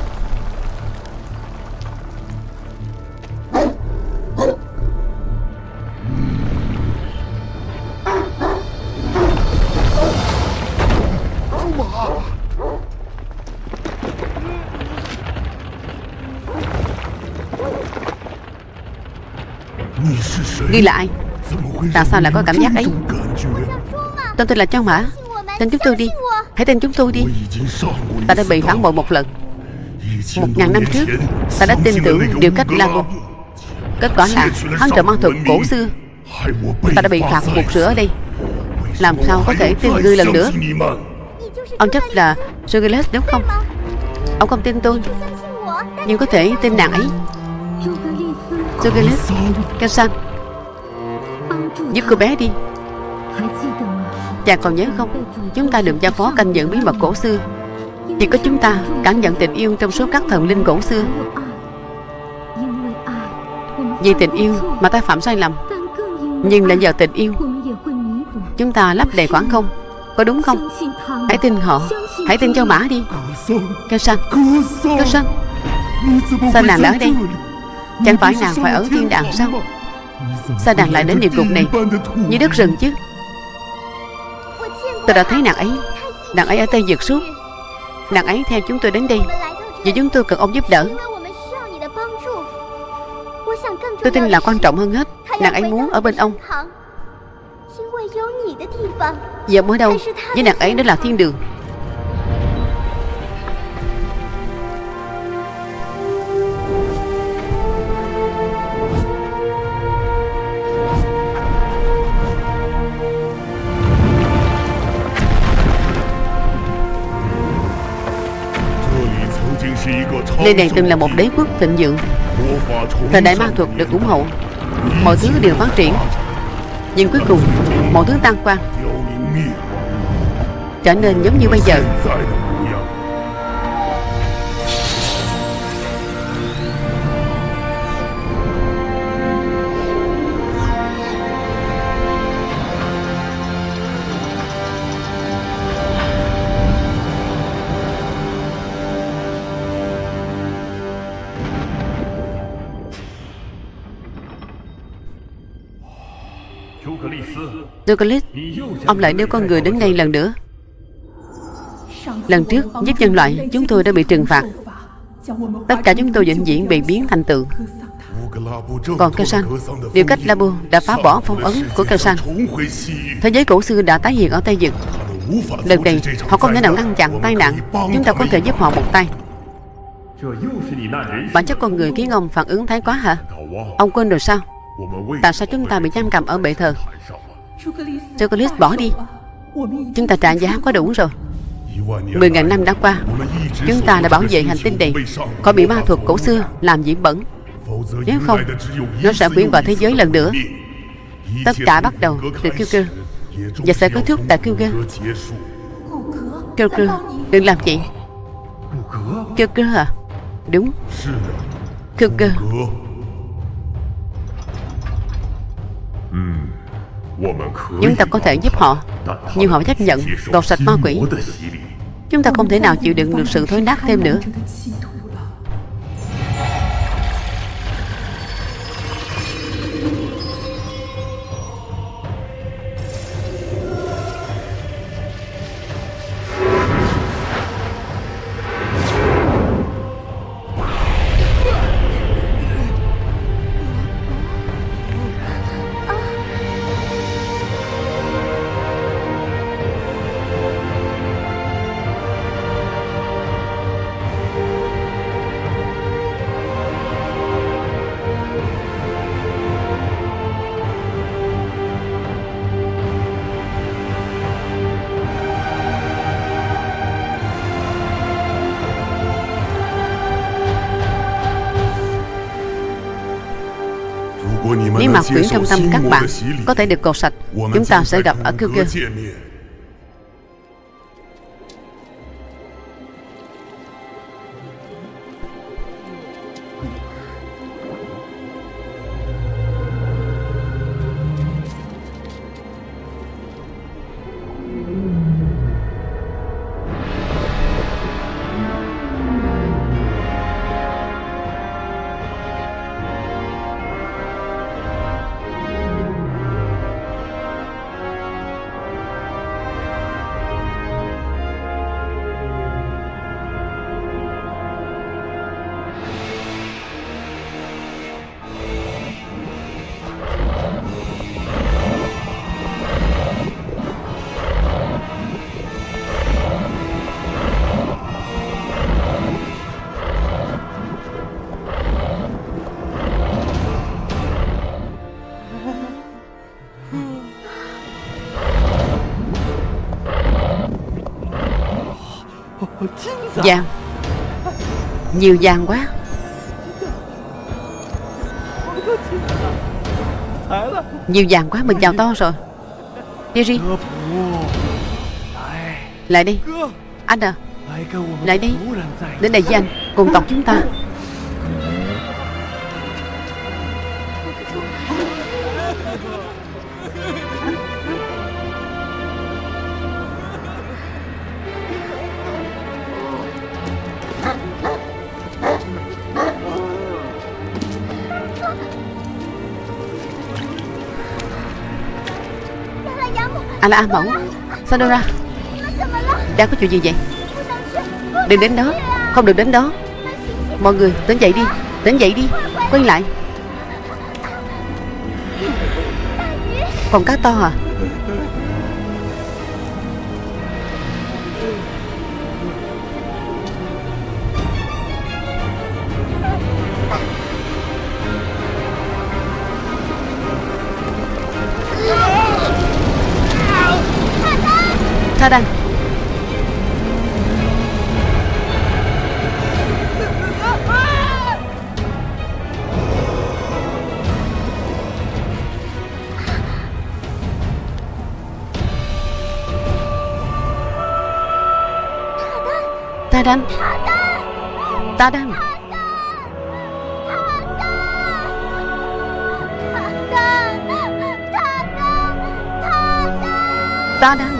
[SPEAKER 1] Ngươi là ai? Tại sao lại có cảm giác ấy? Tên tôi là Chân Mã. Tin chúng tôi đi. Hãy tin chúng tôi đi. Ta đã bị phản bội một lần. Một ngàn năm trước, ta đã tin tưởng điều cách Labo. Kết quả là hắn trộm ma thuật cổ xưa. Ta đã bị phạt buộc sữa ở đây. Làm sao có thể tin ngươi lần nữa? Ông chắc là Sogeles đúng không? Ông không tin tôi, nhưng có thể tin nàng ấy. Sogeles, Kelsang, giúp cô bé đi. Chàng còn nhớ không? Chúng ta được giao phó canh giữ bí mật cổ xưa. Chỉ có chúng ta cảm nhận tình yêu trong số các thần linh cổ xưa. Vì tình yêu mà ta phạm sai lầm, nhưng lại nhờ tình yêu chúng ta lấp đầy khoảng không. Có đúng không? Hãy tin họ. Hãy tin Châu Mã đi. Kelsang, Kelsang, sao nàng lại ở đây? Chẳng phải nàng phải ở thiên đàng sao? Sao nàng lại đến địa ngục này như đất rừng chứ? Tôi đã thấy nàng ấy. Nàng ấy ở Tây Dược suốt. Nàng ấy theo chúng tôi đến đây vì chúng tôi cần ông giúp đỡ. Tôi tin là quan trọng hơn hết, nàng ấy muốn ở bên ông. Giờ mới đâu, với nàng ấy đó là thiên đường. Nơi này từng là một đế quốc thịnh vượng. Thời đại ma thuật được ủng hộ, mọi thứ đều phát triển. Nhưng cuối cùng mọi thứ tan quang, trở nên giống như bây giờ. Sogeles, ông lại đưa con người đến đây lần nữa. Lần trước giết nhân loại, chúng tôi đã bị trừng phạt. Tất cả chúng tôi vĩnh viễn bị biến thành tượng. Còn Kelsang, điều cách Labo đã phá bỏ phong ấn của Kelsang. Thế giới cổ xưa đã tái hiện ở Tây Dực. Lần này họ không thể nào ngăn chặn tai nạn. Chúng ta có thể giúp họ một tay. Bản chất con người khiến ông phản ứng thái quá hả? Ông quên rồi sao? Tại sao chúng ta bị giam cầm ở bệ thờ? Sogeles, bỏ đi. Chúng ta trả giá quá đủ rồi. Mười ngàn năm đã qua, chúng ta đã bảo vệ hành tinh này khỏi bị ma thuật cổ xưa làm nhiễm bẩn. Nếu không, nó sẽ quyển vào thế giới lần nữa. Tất cả bắt đầu từ Kyuuge và sẽ kết thúc tại Kyuuge. Kyuuge, đừng làm gì. Kyuuge à? Đúng, Kyuuge. Chúng ta có thể giúp họ, nhưng họ phải chấp nhận gọt sạch ma quỷ. Chúng ta không thể nào chịu đựng được sự thối nát thêm nữa. Nếu mà quyển trong tâm các bạn có thể được cột sạch, chúng ta sẽ gặp ở Kêu Kêu. Vàng, nhiều vàng quá. Nhiều vàng quá, mình vào to rồi. Đi lại đi. Anh à, lại đi. Đến đây với anh, cùng tộc chúng ta. Anh là A Mẫu. Sanora, đang có chuyện gì vậy? Đừng đến đó, không được đến đó. Mọi người tỉnh dậy đi, tỉnh dậy đi. Quay lại. Con cá to à? Tha Đăng. Ta Đăng. Ta Đăng. Ta Đăng.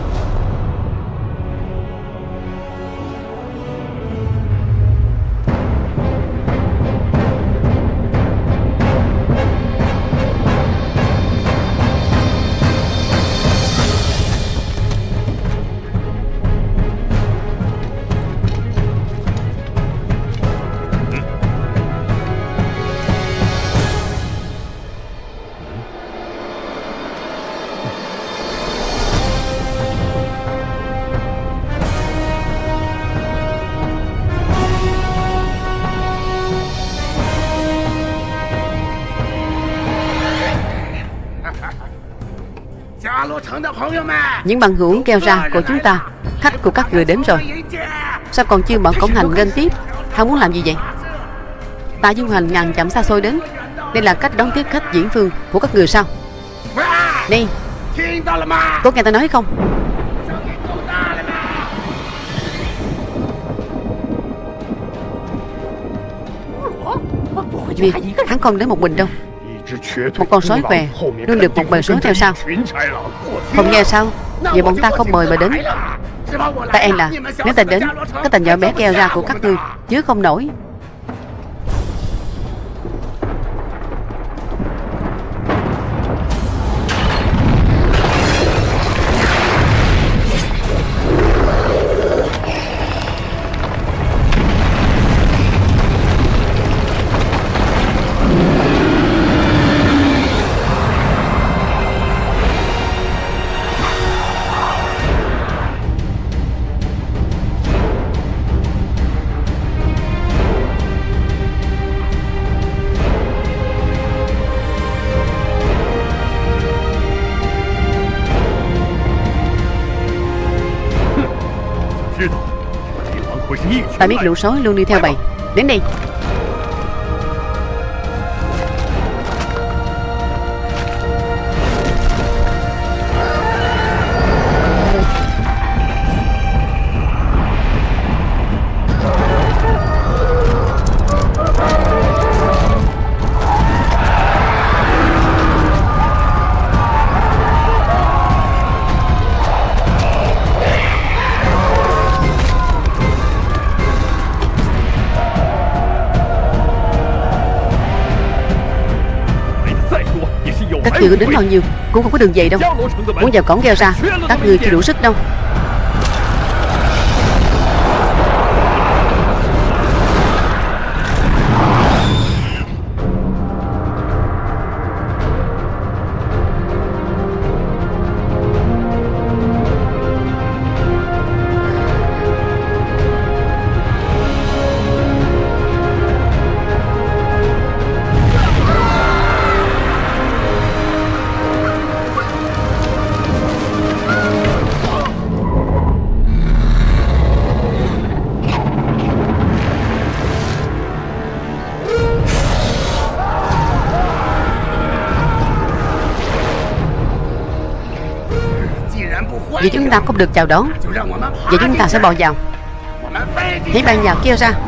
[SPEAKER 1] Những bằng hữu kêu ra của chúng ta, khách của các người đến rồi. Sao còn chưa mở cổng hành nghênh tiếp? Hắn muốn làm gì vậy? Ta dung hành ngàn dặm xa xôi đến. Đây là cách đón tiếp khách diễn phương của các người sao? Đi. Có nghe ta nói không? Vì hắn không đến một mình đâu. Một con sói què luôn được một bầy sói theo sau. Không nghe sao? Vậy bọn ta không mời mà đến. Ta e là nếu ta đến, cái tình nhỏ bé kêu ra của các ngươi chứ không nổi. Ta biết lũ sói luôn đi theo bầy. Đến đây. kỳ có đến bao nhiêu cũng không có đường về đâu. Muốn vào cổng kêu ra, các người chưa đủ sức đâu. Vì chúng ta không được chào đón, vậy chúng ta sẽ bò vào. Hãy bay vào kêu ra.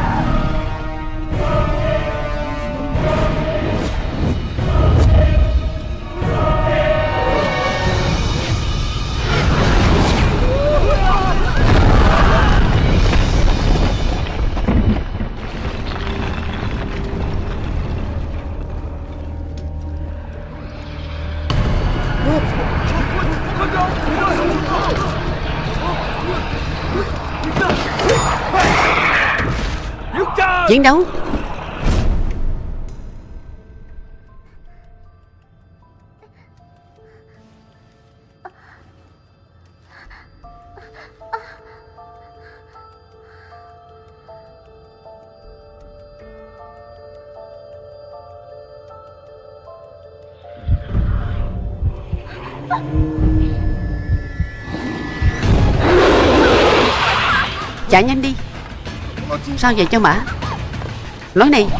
[SPEAKER 1] Chiến đấu. Chạy nhanh đi. Sao vậy cho mã? Lối này.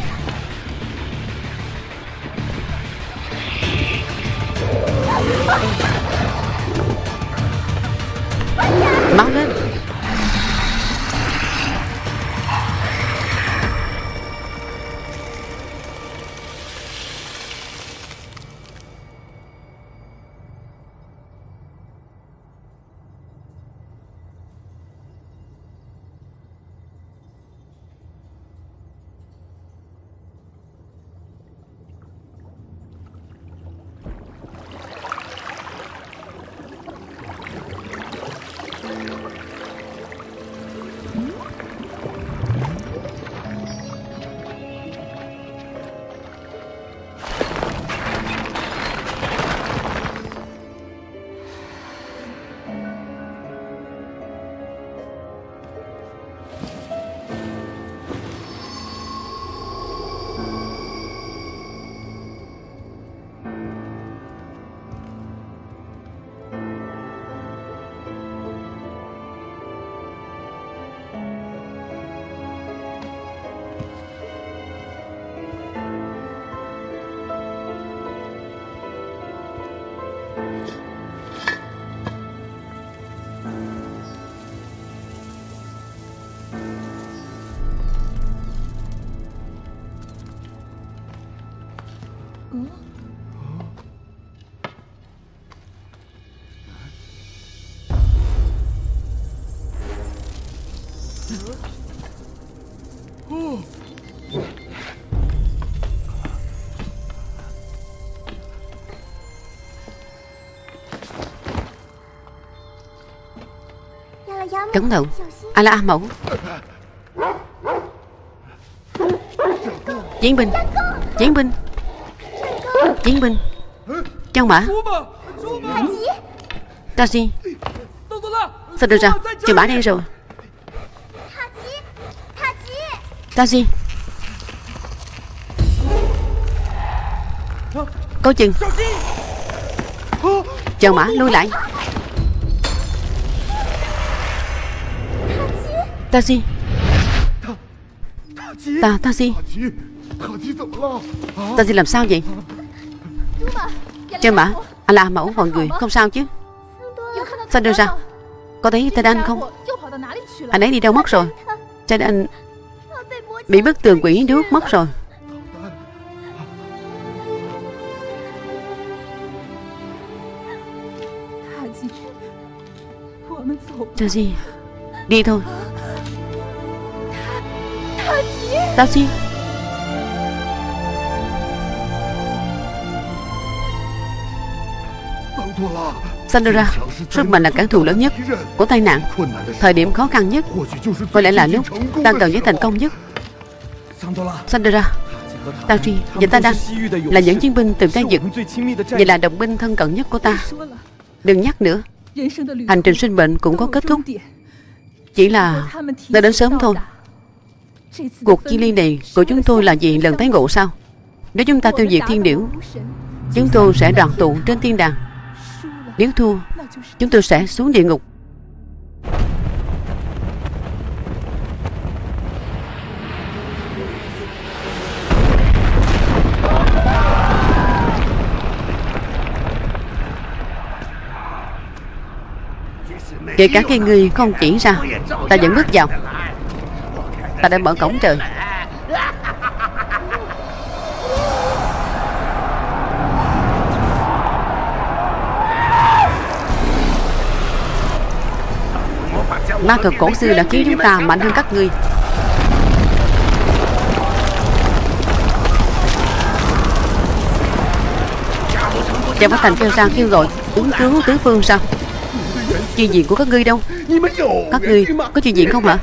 [SPEAKER 1] Máu lên. Cẩn thận. A La A Mẫu. Chiến binh. Chiến binh. Chiến binh. Châu Mã. Taji. Sao được ra? Châu Mã đây rồi. Taji. Coi chừng. Châu Mã lui lại. Taji. Ta, Taji. Taji làm sao vậy? Châu Mã, A La Mẫu, mọi người không sao chứ? Sao đưa ra? Có thấy tên anh không? Anh ấy đi đâu mất rồi? Tên anh bị bức tường quỷ đuốt mất rồi. Taji, đi thôi. Taji. Sandra, sức mạnh là kẻ thù lớn nhất của tai nạn. Thời điểm khó khăn nhất có lẽ là lúc ta cần nhất thành công nhất. Sandra, Taji và ta đang là những chiến binh từ Tây Vực, và là đồng binh thân cận nhất của ta. Đừng nhắc nữa. Hành trình sinh mệnh cũng có kết thúc. Chỉ là ta đến sớm thôi. Cuộc chia ly này của chúng tôi là gì? Lần tái ngộ sao? Nếu chúng ta tiêu diệt thiên điểu, chúng tôi sẽ đoàn tụ trên thiên đàng. Nếu thua, chúng tôi sẽ xuống địa ngục. Kể cả khi người không chỉ ra, ta vẫn bước vào. Ta đã mở cổng trời. Ma thuật cổ xưa đã khiến chúng ta mạnh hơn các ngươi. Chàng Bá Thành kêu ra kêu gọi ứng cứu tứ phương sao? Chuyện diện của các ngươi đâu? Các ngươi có chuyện diện không hả?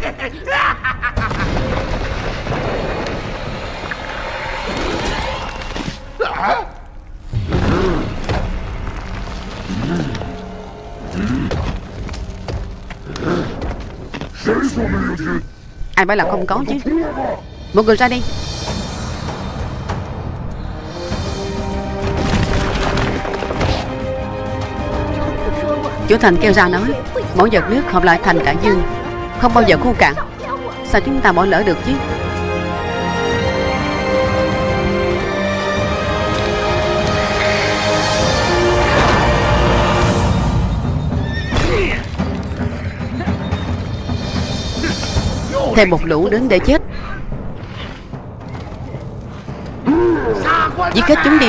[SPEAKER 1] Ai bảo là không có chứ? Mọi người ra đi. Chủ Thành kêu ra nói, mỗi giọt nước hợp lại thành đại dương, không bao giờ khô cạn. Sao chúng ta bỏ lỡ được chứ? Thêm một lũ đến để chết. Giết hết chúng đi.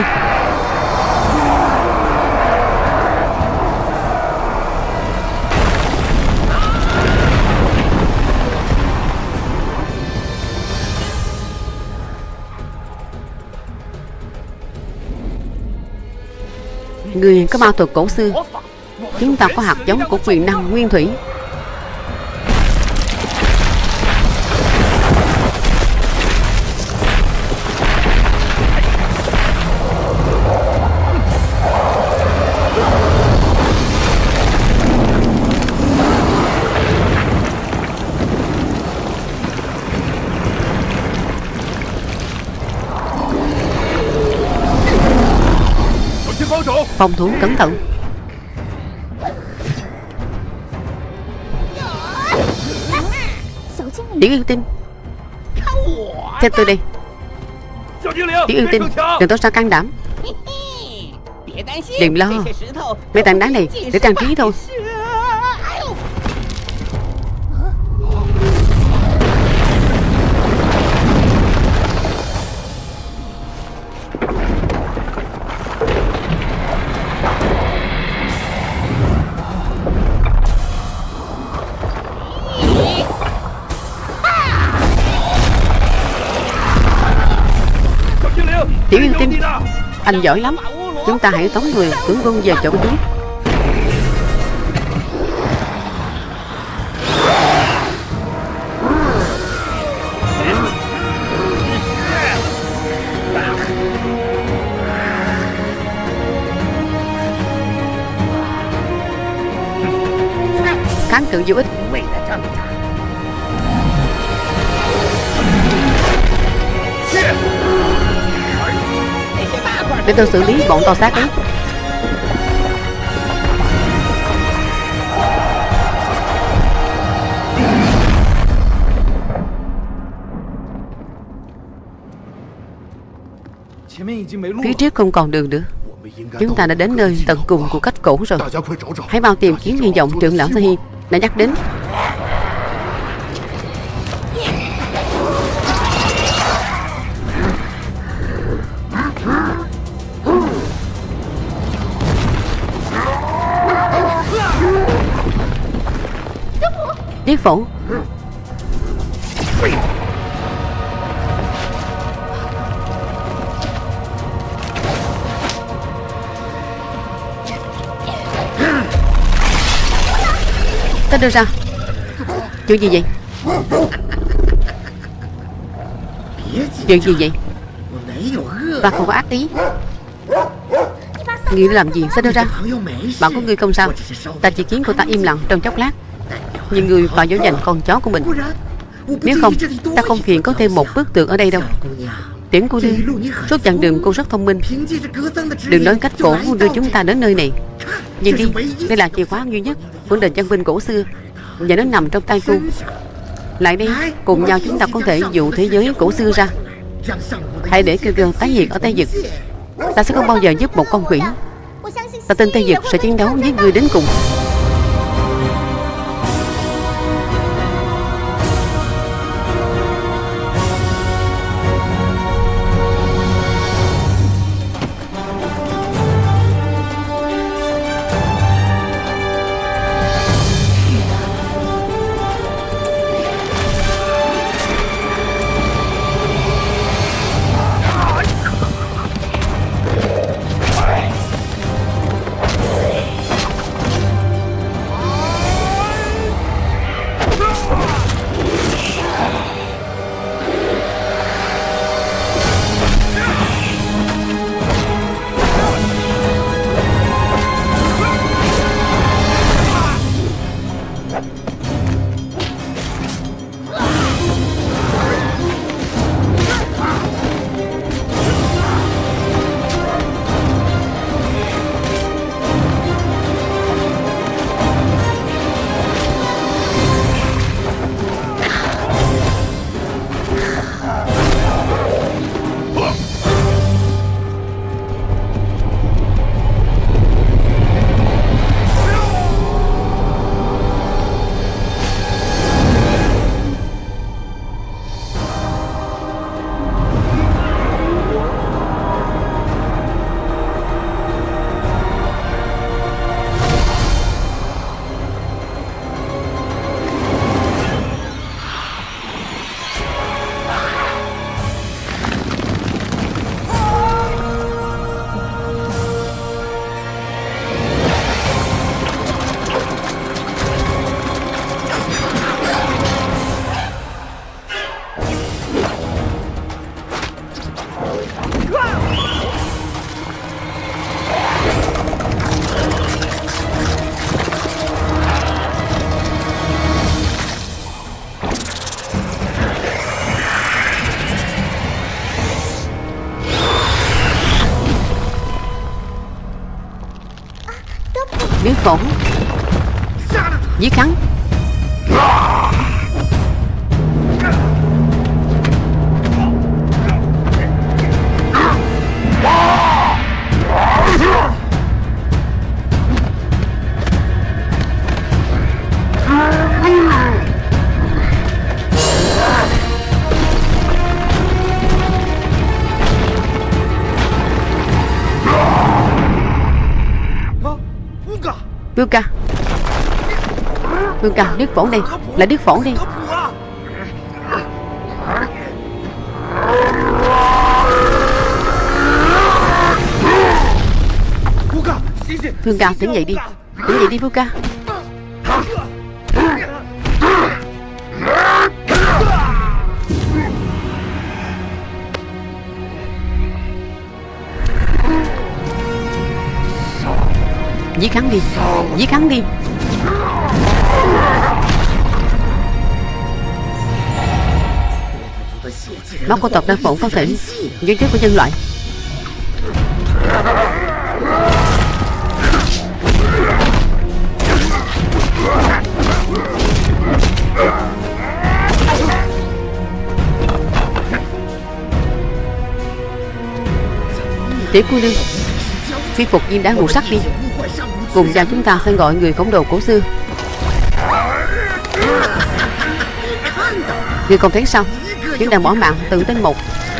[SPEAKER 1] Người có ma thuật cổ xưa, chúng ta có hạt giống của quyền năng nguyên thủy. Phòng thủ cẩn thận. Tiểu yêu tinh, theo tôi đi. Tiểu yêu tinh, đừng tỏ ra can đảm. Đừng lo, mấy tảng đá này để trang trí thôi. Tiểu yêu tinh, anh giỏi lắm. Chúng ta hãy tống người tướng quân về chỗ của chúng. Kháng cự vô ích. Để tôi xử lý bọn to xác ấy. Phía trước không còn đường nữa. Chúng ta đã đến nơi tận cùng của cách cổ rồi. Hãy mau tìm kiếm hy vọng trưởng lão Sahi đã nhắc đến. Tiết Phổ, Sao đưa ra? Chuyện gì vậy? Chuyện gì vậy? Ta không có ác ý. Ngươi làm gì? Sao đưa ra? Bạn của ngươi không sao. Ta chỉ khiến cô ta im lặng trong chốc lát. Nhưng ngươi phải dỗ dành con chó của mình. Nếu không, ta không phiền có thêm một bức tượng ở đây đâu. Tiễn cô nương, suốt chặng đường cô rất thông minh. Đừng nói cách cổ đưa chúng ta đến nơi này. Nhìn đi, đây là chìa khóa duy nhất của đền Chân Vinh cổ xưa, và nó nằm trong tay cô. Lại đây, cùng nhau chúng ta có thể dụ thế giới cổ xưa ra. Hãy để kêu kêu tái diệt ở Tây Vực. Ta sẽ không bao giờ giúp một con quỷ. Ta tin Tây Vực sẽ chiến đấu với ngươi đến cùng. Biến phổ, giết hắn. Vương ca, Vương ca, Đức Phổ đây, là Đức Phổ đi. Vương ca, tỉnh dậy đi, tỉnh dậy đi Vương ca. Giết hắn đi, giết hắn đi. Máu của tộc Đa Phổ có thể dưới chất của nhân loại. Tiểu cô nương, phi phục viên đá ngũ sắc đi. Cùng nhau chúng ta sẽ gọi người khổng đồ cổ xưa. Người không thấy sao? Chúng đang bỏ mạng từng tên một.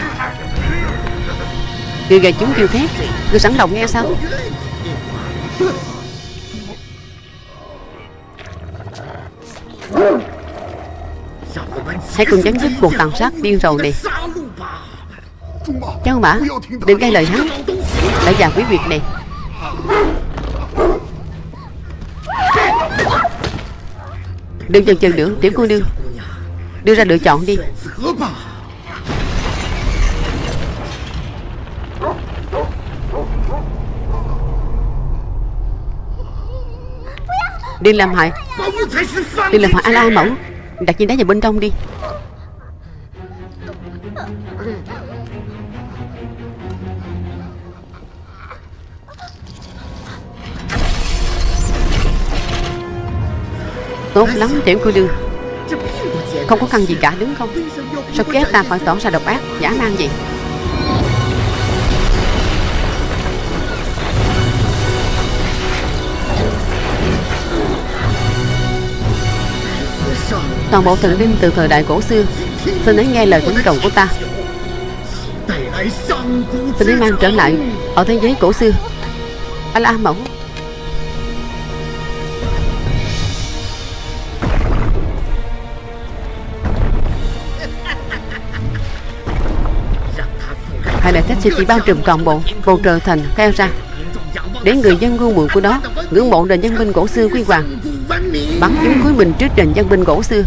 [SPEAKER 1] Người gầy chúng kêu thét. Người sẵn lòng nghe sao? Hãy cùng chấm dứt cuộc tàn sát điên rồ này. Cháu Mã, đừng nghe lời hắn. Lại già quý việc này. Đừng chần chừ nữa, tiểu cô nương, đưa ra lựa chọn đi. Đừng làm hại Đừng làm hại A La Mẫu. Đặt viên đá vào bên trong đi. Tốt lắm tiểu cô nương, không có căn gì cả đúng không? Sao kéo ta phải tỏ ra độc ác dã man vậy? Toàn bộ thần linh từ thời đại cổ xưa, xin hãy nghe lời thỉnh cầu của ta. Xin hãy mang trở lại ở thế giới cổ xưa. A La Mẫu. Hãy để cách sẽ chỉ bao trùm toàn bộ bầu trời thành kheo ra, để người dân ngu muội của đó ngưỡng mộ nền văn minh cổ xưa quy hoàng, bắn chúng khối mình trước nền văn minh cổ xưa.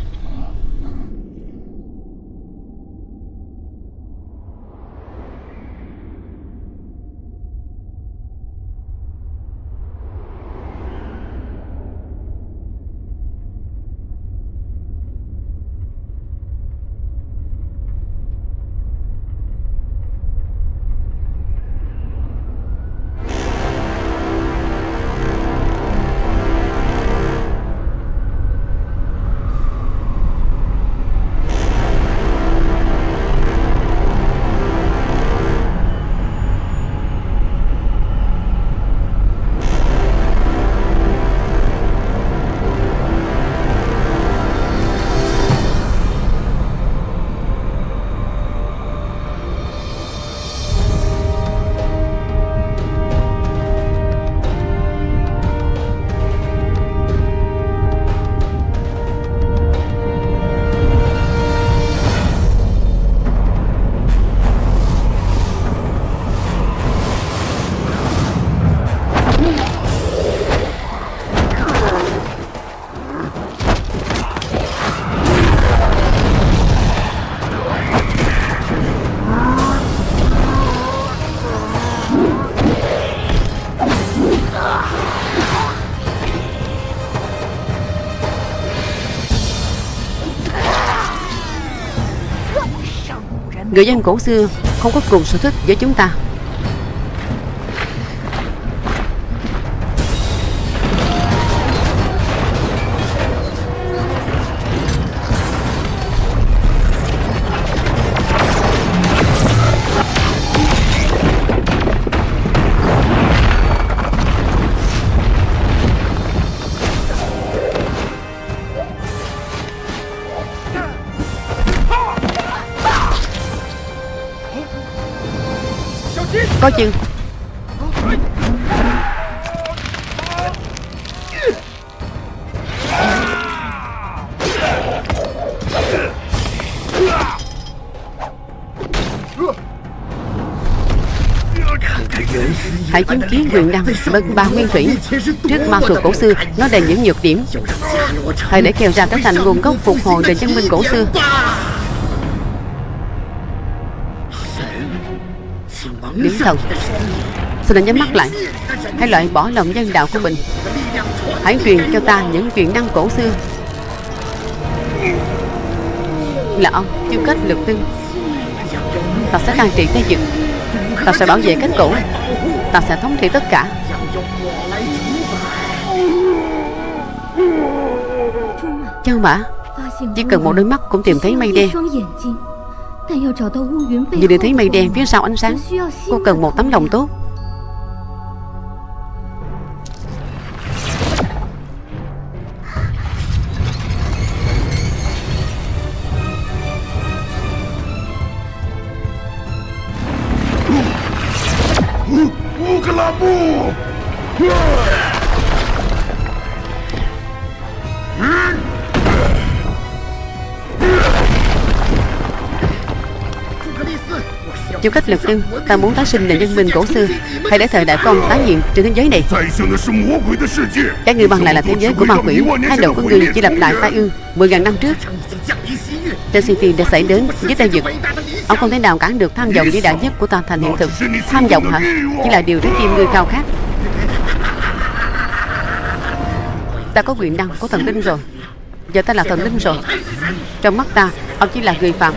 [SPEAKER 1] Người dân cổ xưa không có cùng sở thích với chúng ta. Có chừng. Hãy chứng kiến quyền năng bậc ba nguyên thủy trước ma thuật cổ xưa, nó đầy những nhược điểm. Hãy để kèo ra trở thành nguồn gốc phục hồi nền văn minh cổ xưa. Điển thần, xin hãy nhắm mắt lại. Hãy loại bỏ lòng nhân đạo của mình. Hãy truyền cho ta những quyền năng cổ xưa. Là ông chiêu kết lực tinh. Ta sẽ can trị Tây Dực. Ta sẽ bảo vệ cách cổ. Ta sẽ thống trị tất cả. Châu Mã, chỉ cần một đôi mắt cũng tìm thấy mây đen. Vì để thấy mây đen phía sau ánh sáng, cô cần một tấm lòng tốt. Chủ cách Lực Tư, ta muốn tái sinh nền văn minh cổ xưa. Hãy để thời đại của ông tái hiện trên thế giới này. Các ngươi bằng lại là thế giới của ma quỷ. Thái độ của ngươi chỉ lặp lại tai ương mười ngàn năm trước. Trên sự tiền đã xảy đến với Tây Vực. Ông không thể nào cản được tham vọng vĩ đại nhất của ta thành hiện thực. Tham vọng hả? Chỉ là điều trái tim ngươi khao khát. Ta có quyền năng của thần linh rồi. Giờ ta là thần linh rồi. Trong mắt ta, ông chỉ là người phạm.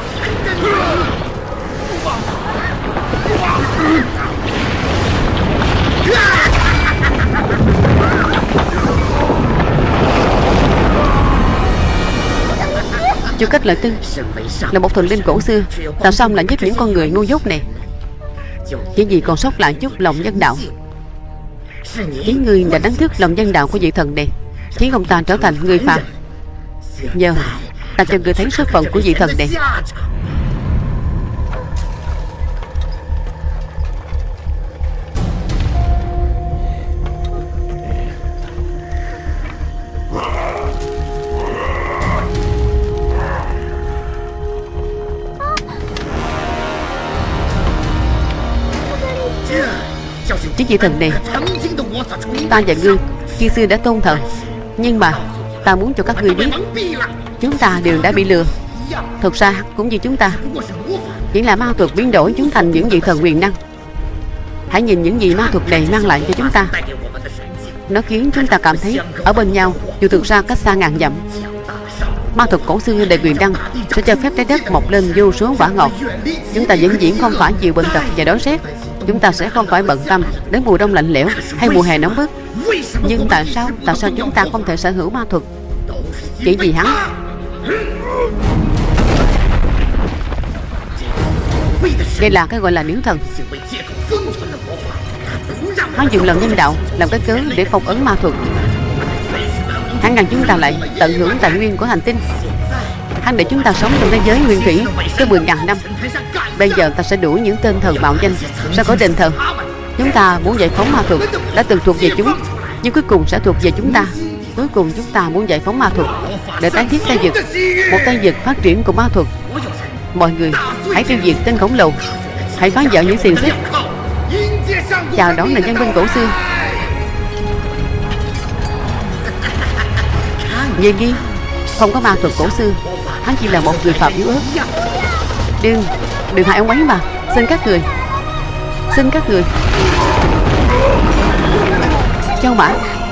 [SPEAKER 1] Chủ cách Lợi Tư là một thần linh cổ xưa, tại sao ông lại giúp những con người ngu dốt này? Chỉ vì còn sót lại chút lòng nhân đạo. Chính ngươi đã đánh thức lòng nhân đạo của vị thần này, khiến ông ta trở thành người phàm. Giờ ta cho ngươi thấy số phận của vị thần này. Chính vị thần này ta và ngươi khi xưa đã tôn thờ, nhưng mà ta muốn cho các ngươi biết, chúng ta đều đã bị lừa. Thực ra cũng như chúng ta, chỉ là ma thuật biến đổi chúng thành những vị thần quyền năng. Hãy nhìn những gì ma thuật này mang lại cho chúng ta. Nó khiến chúng ta cảm thấy ở bên nhau, dù thực ra cách xa ngàn dặm. Ma thuật cổ xưa đầy quyền năng sẽ cho phép trái đất mọc lên vô số quả ngọt. Chúng ta vĩnh viễn không phải chịu bệnh tật và đói rét. Chúng ta sẽ không phải bận tâm đến mùa đông lạnh lẽo hay mùa hè nóng bức. Nhưng tại sao, tại sao chúng ta không thể sở hữu ma thuật? Chỉ vì hắn. Đây là cái gọi là điếu thần. Hắn dùng lần nhân đạo làm cái cớ để phong ấn ma thuật. Hắn ngăn chúng ta lại tận hưởng tài nguyên của hành tinh. Hắn để chúng ta sống trong thế giới nguyên thủy tới mười ngàn năm. Bây giờ ta sẽ đuổi những tên thần mạo danh ra khỏi đền thờ. Chúng ta muốn giải phóng ma thuật đã từng thuộc về chúng, nhưng cuối cùng sẽ thuộc về chúng ta. Cuối cùng chúng ta muốn giải phóng ma thuật để tái thiết Tây Vực, một Tây Vực phát triển của ma thuật. Mọi người hãy tiêu diệt tên khổng lồ, hãy phá vỡ những xiềng xích, chào đón nền văn minh cổ xưa. Về nghi không có ma thuật cổ xưa, hắn chỉ là một người phạm yếu ớt. Đừng, đừng hại ông ấy mà. Xin các người, xin các người. Châu Mã,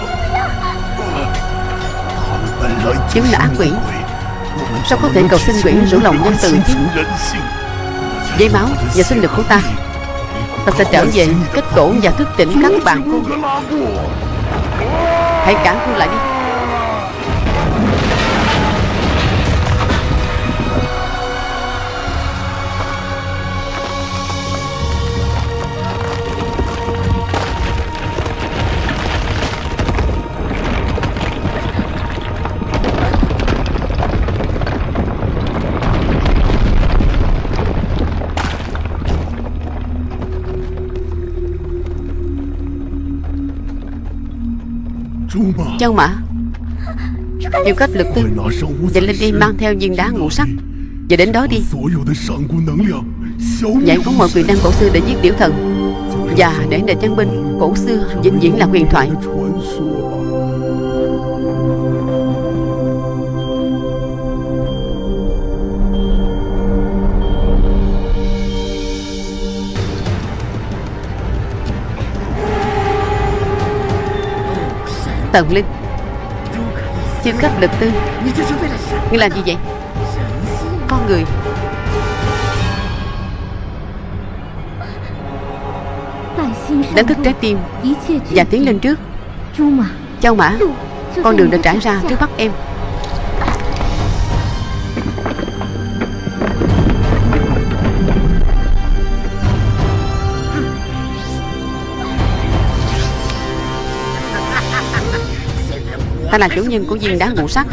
[SPEAKER 1] chúng là ác quỷ, sao có thể cầu xin quỷ rủ lòng nhân từ chứ? Với máu và sinh lực của ta, ta sẽ trở về kết cổ và thức tỉnh các bạn cô. Hãy cản cô lại đi. Châu Mã, Chủ cách Lực Tư, vậy lên đi mang theo viên đá ngũ sắc, và đến đó đi giải phóng mọi quyền năng cổ xưa để giết điểu thần, và để nền văn minh cổ xưa vĩnh viễn là huyền thoại. Tần Linh, Chủ cách Lực Tư, ngươi làm gì vậy? Con người. Đánh thức trái tim và tiến lên trước. Châu Mã, con đường đã trải ra trước mắt em. Ta là chủ nhân của viên đá ngũ sắc.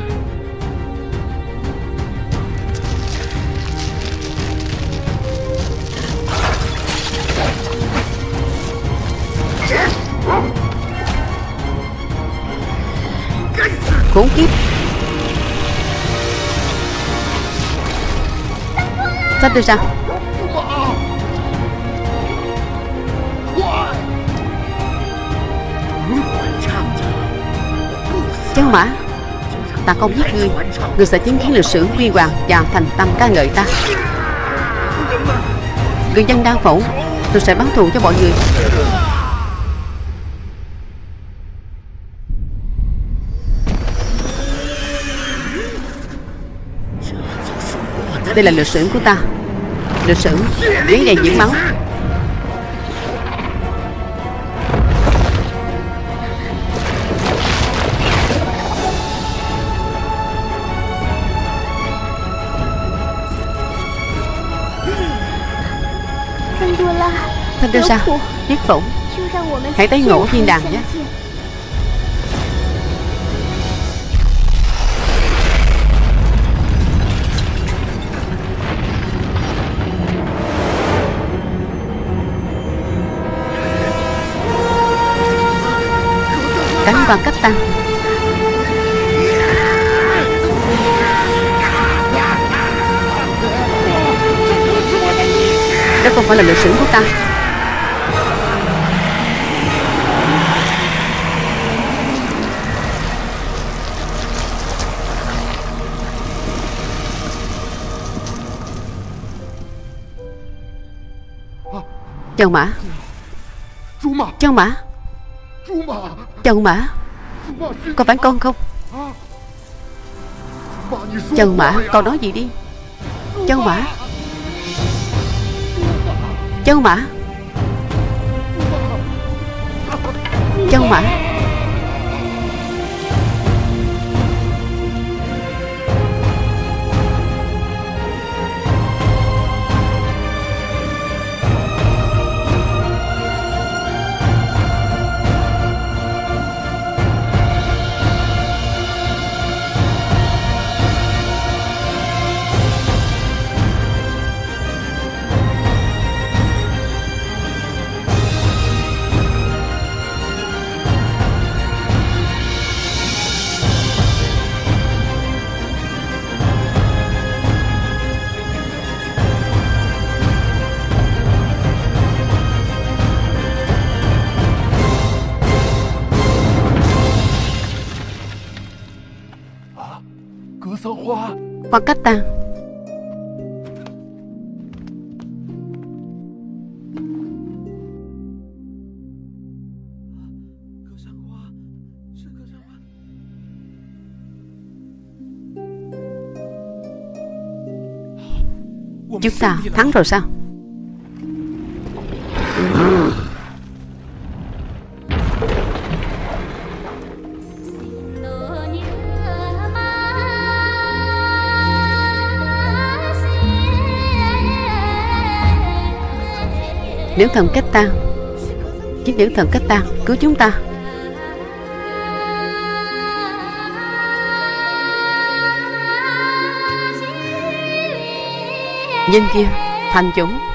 [SPEAKER 1] Khốn kiếp, sắp đưa ra. Châu Mã, ta không giết ngươi, ngươi sẽ chứng kiến lịch sử huy hoàng và thành tâm ca ngợi ta. Người dân Đan Phủ, tôi sẽ báo thù cho mọi người. Đây là lịch sử của ta, lịch sử dán đầy những máu. Thanh Đô Sa, Tiết Phủ, hãy tới ngộ thiên đàng nhé. Cánh Quan Cách Tăng. Đó không phải là lịch sử của ta. Châu Mã, Châu Mã, Châu Mã, có phải con không? Châu Mã, con nói gì đi? Châu Mã, Châu Mã, Châu Mã. Quan Cách Tăng. Chúng ta thắng rồi sao? Ừ. Nữ thần Cách Tăng, chính nữ thần Cách Tăng cứu chúng ta. Nhân kia, thành chủ.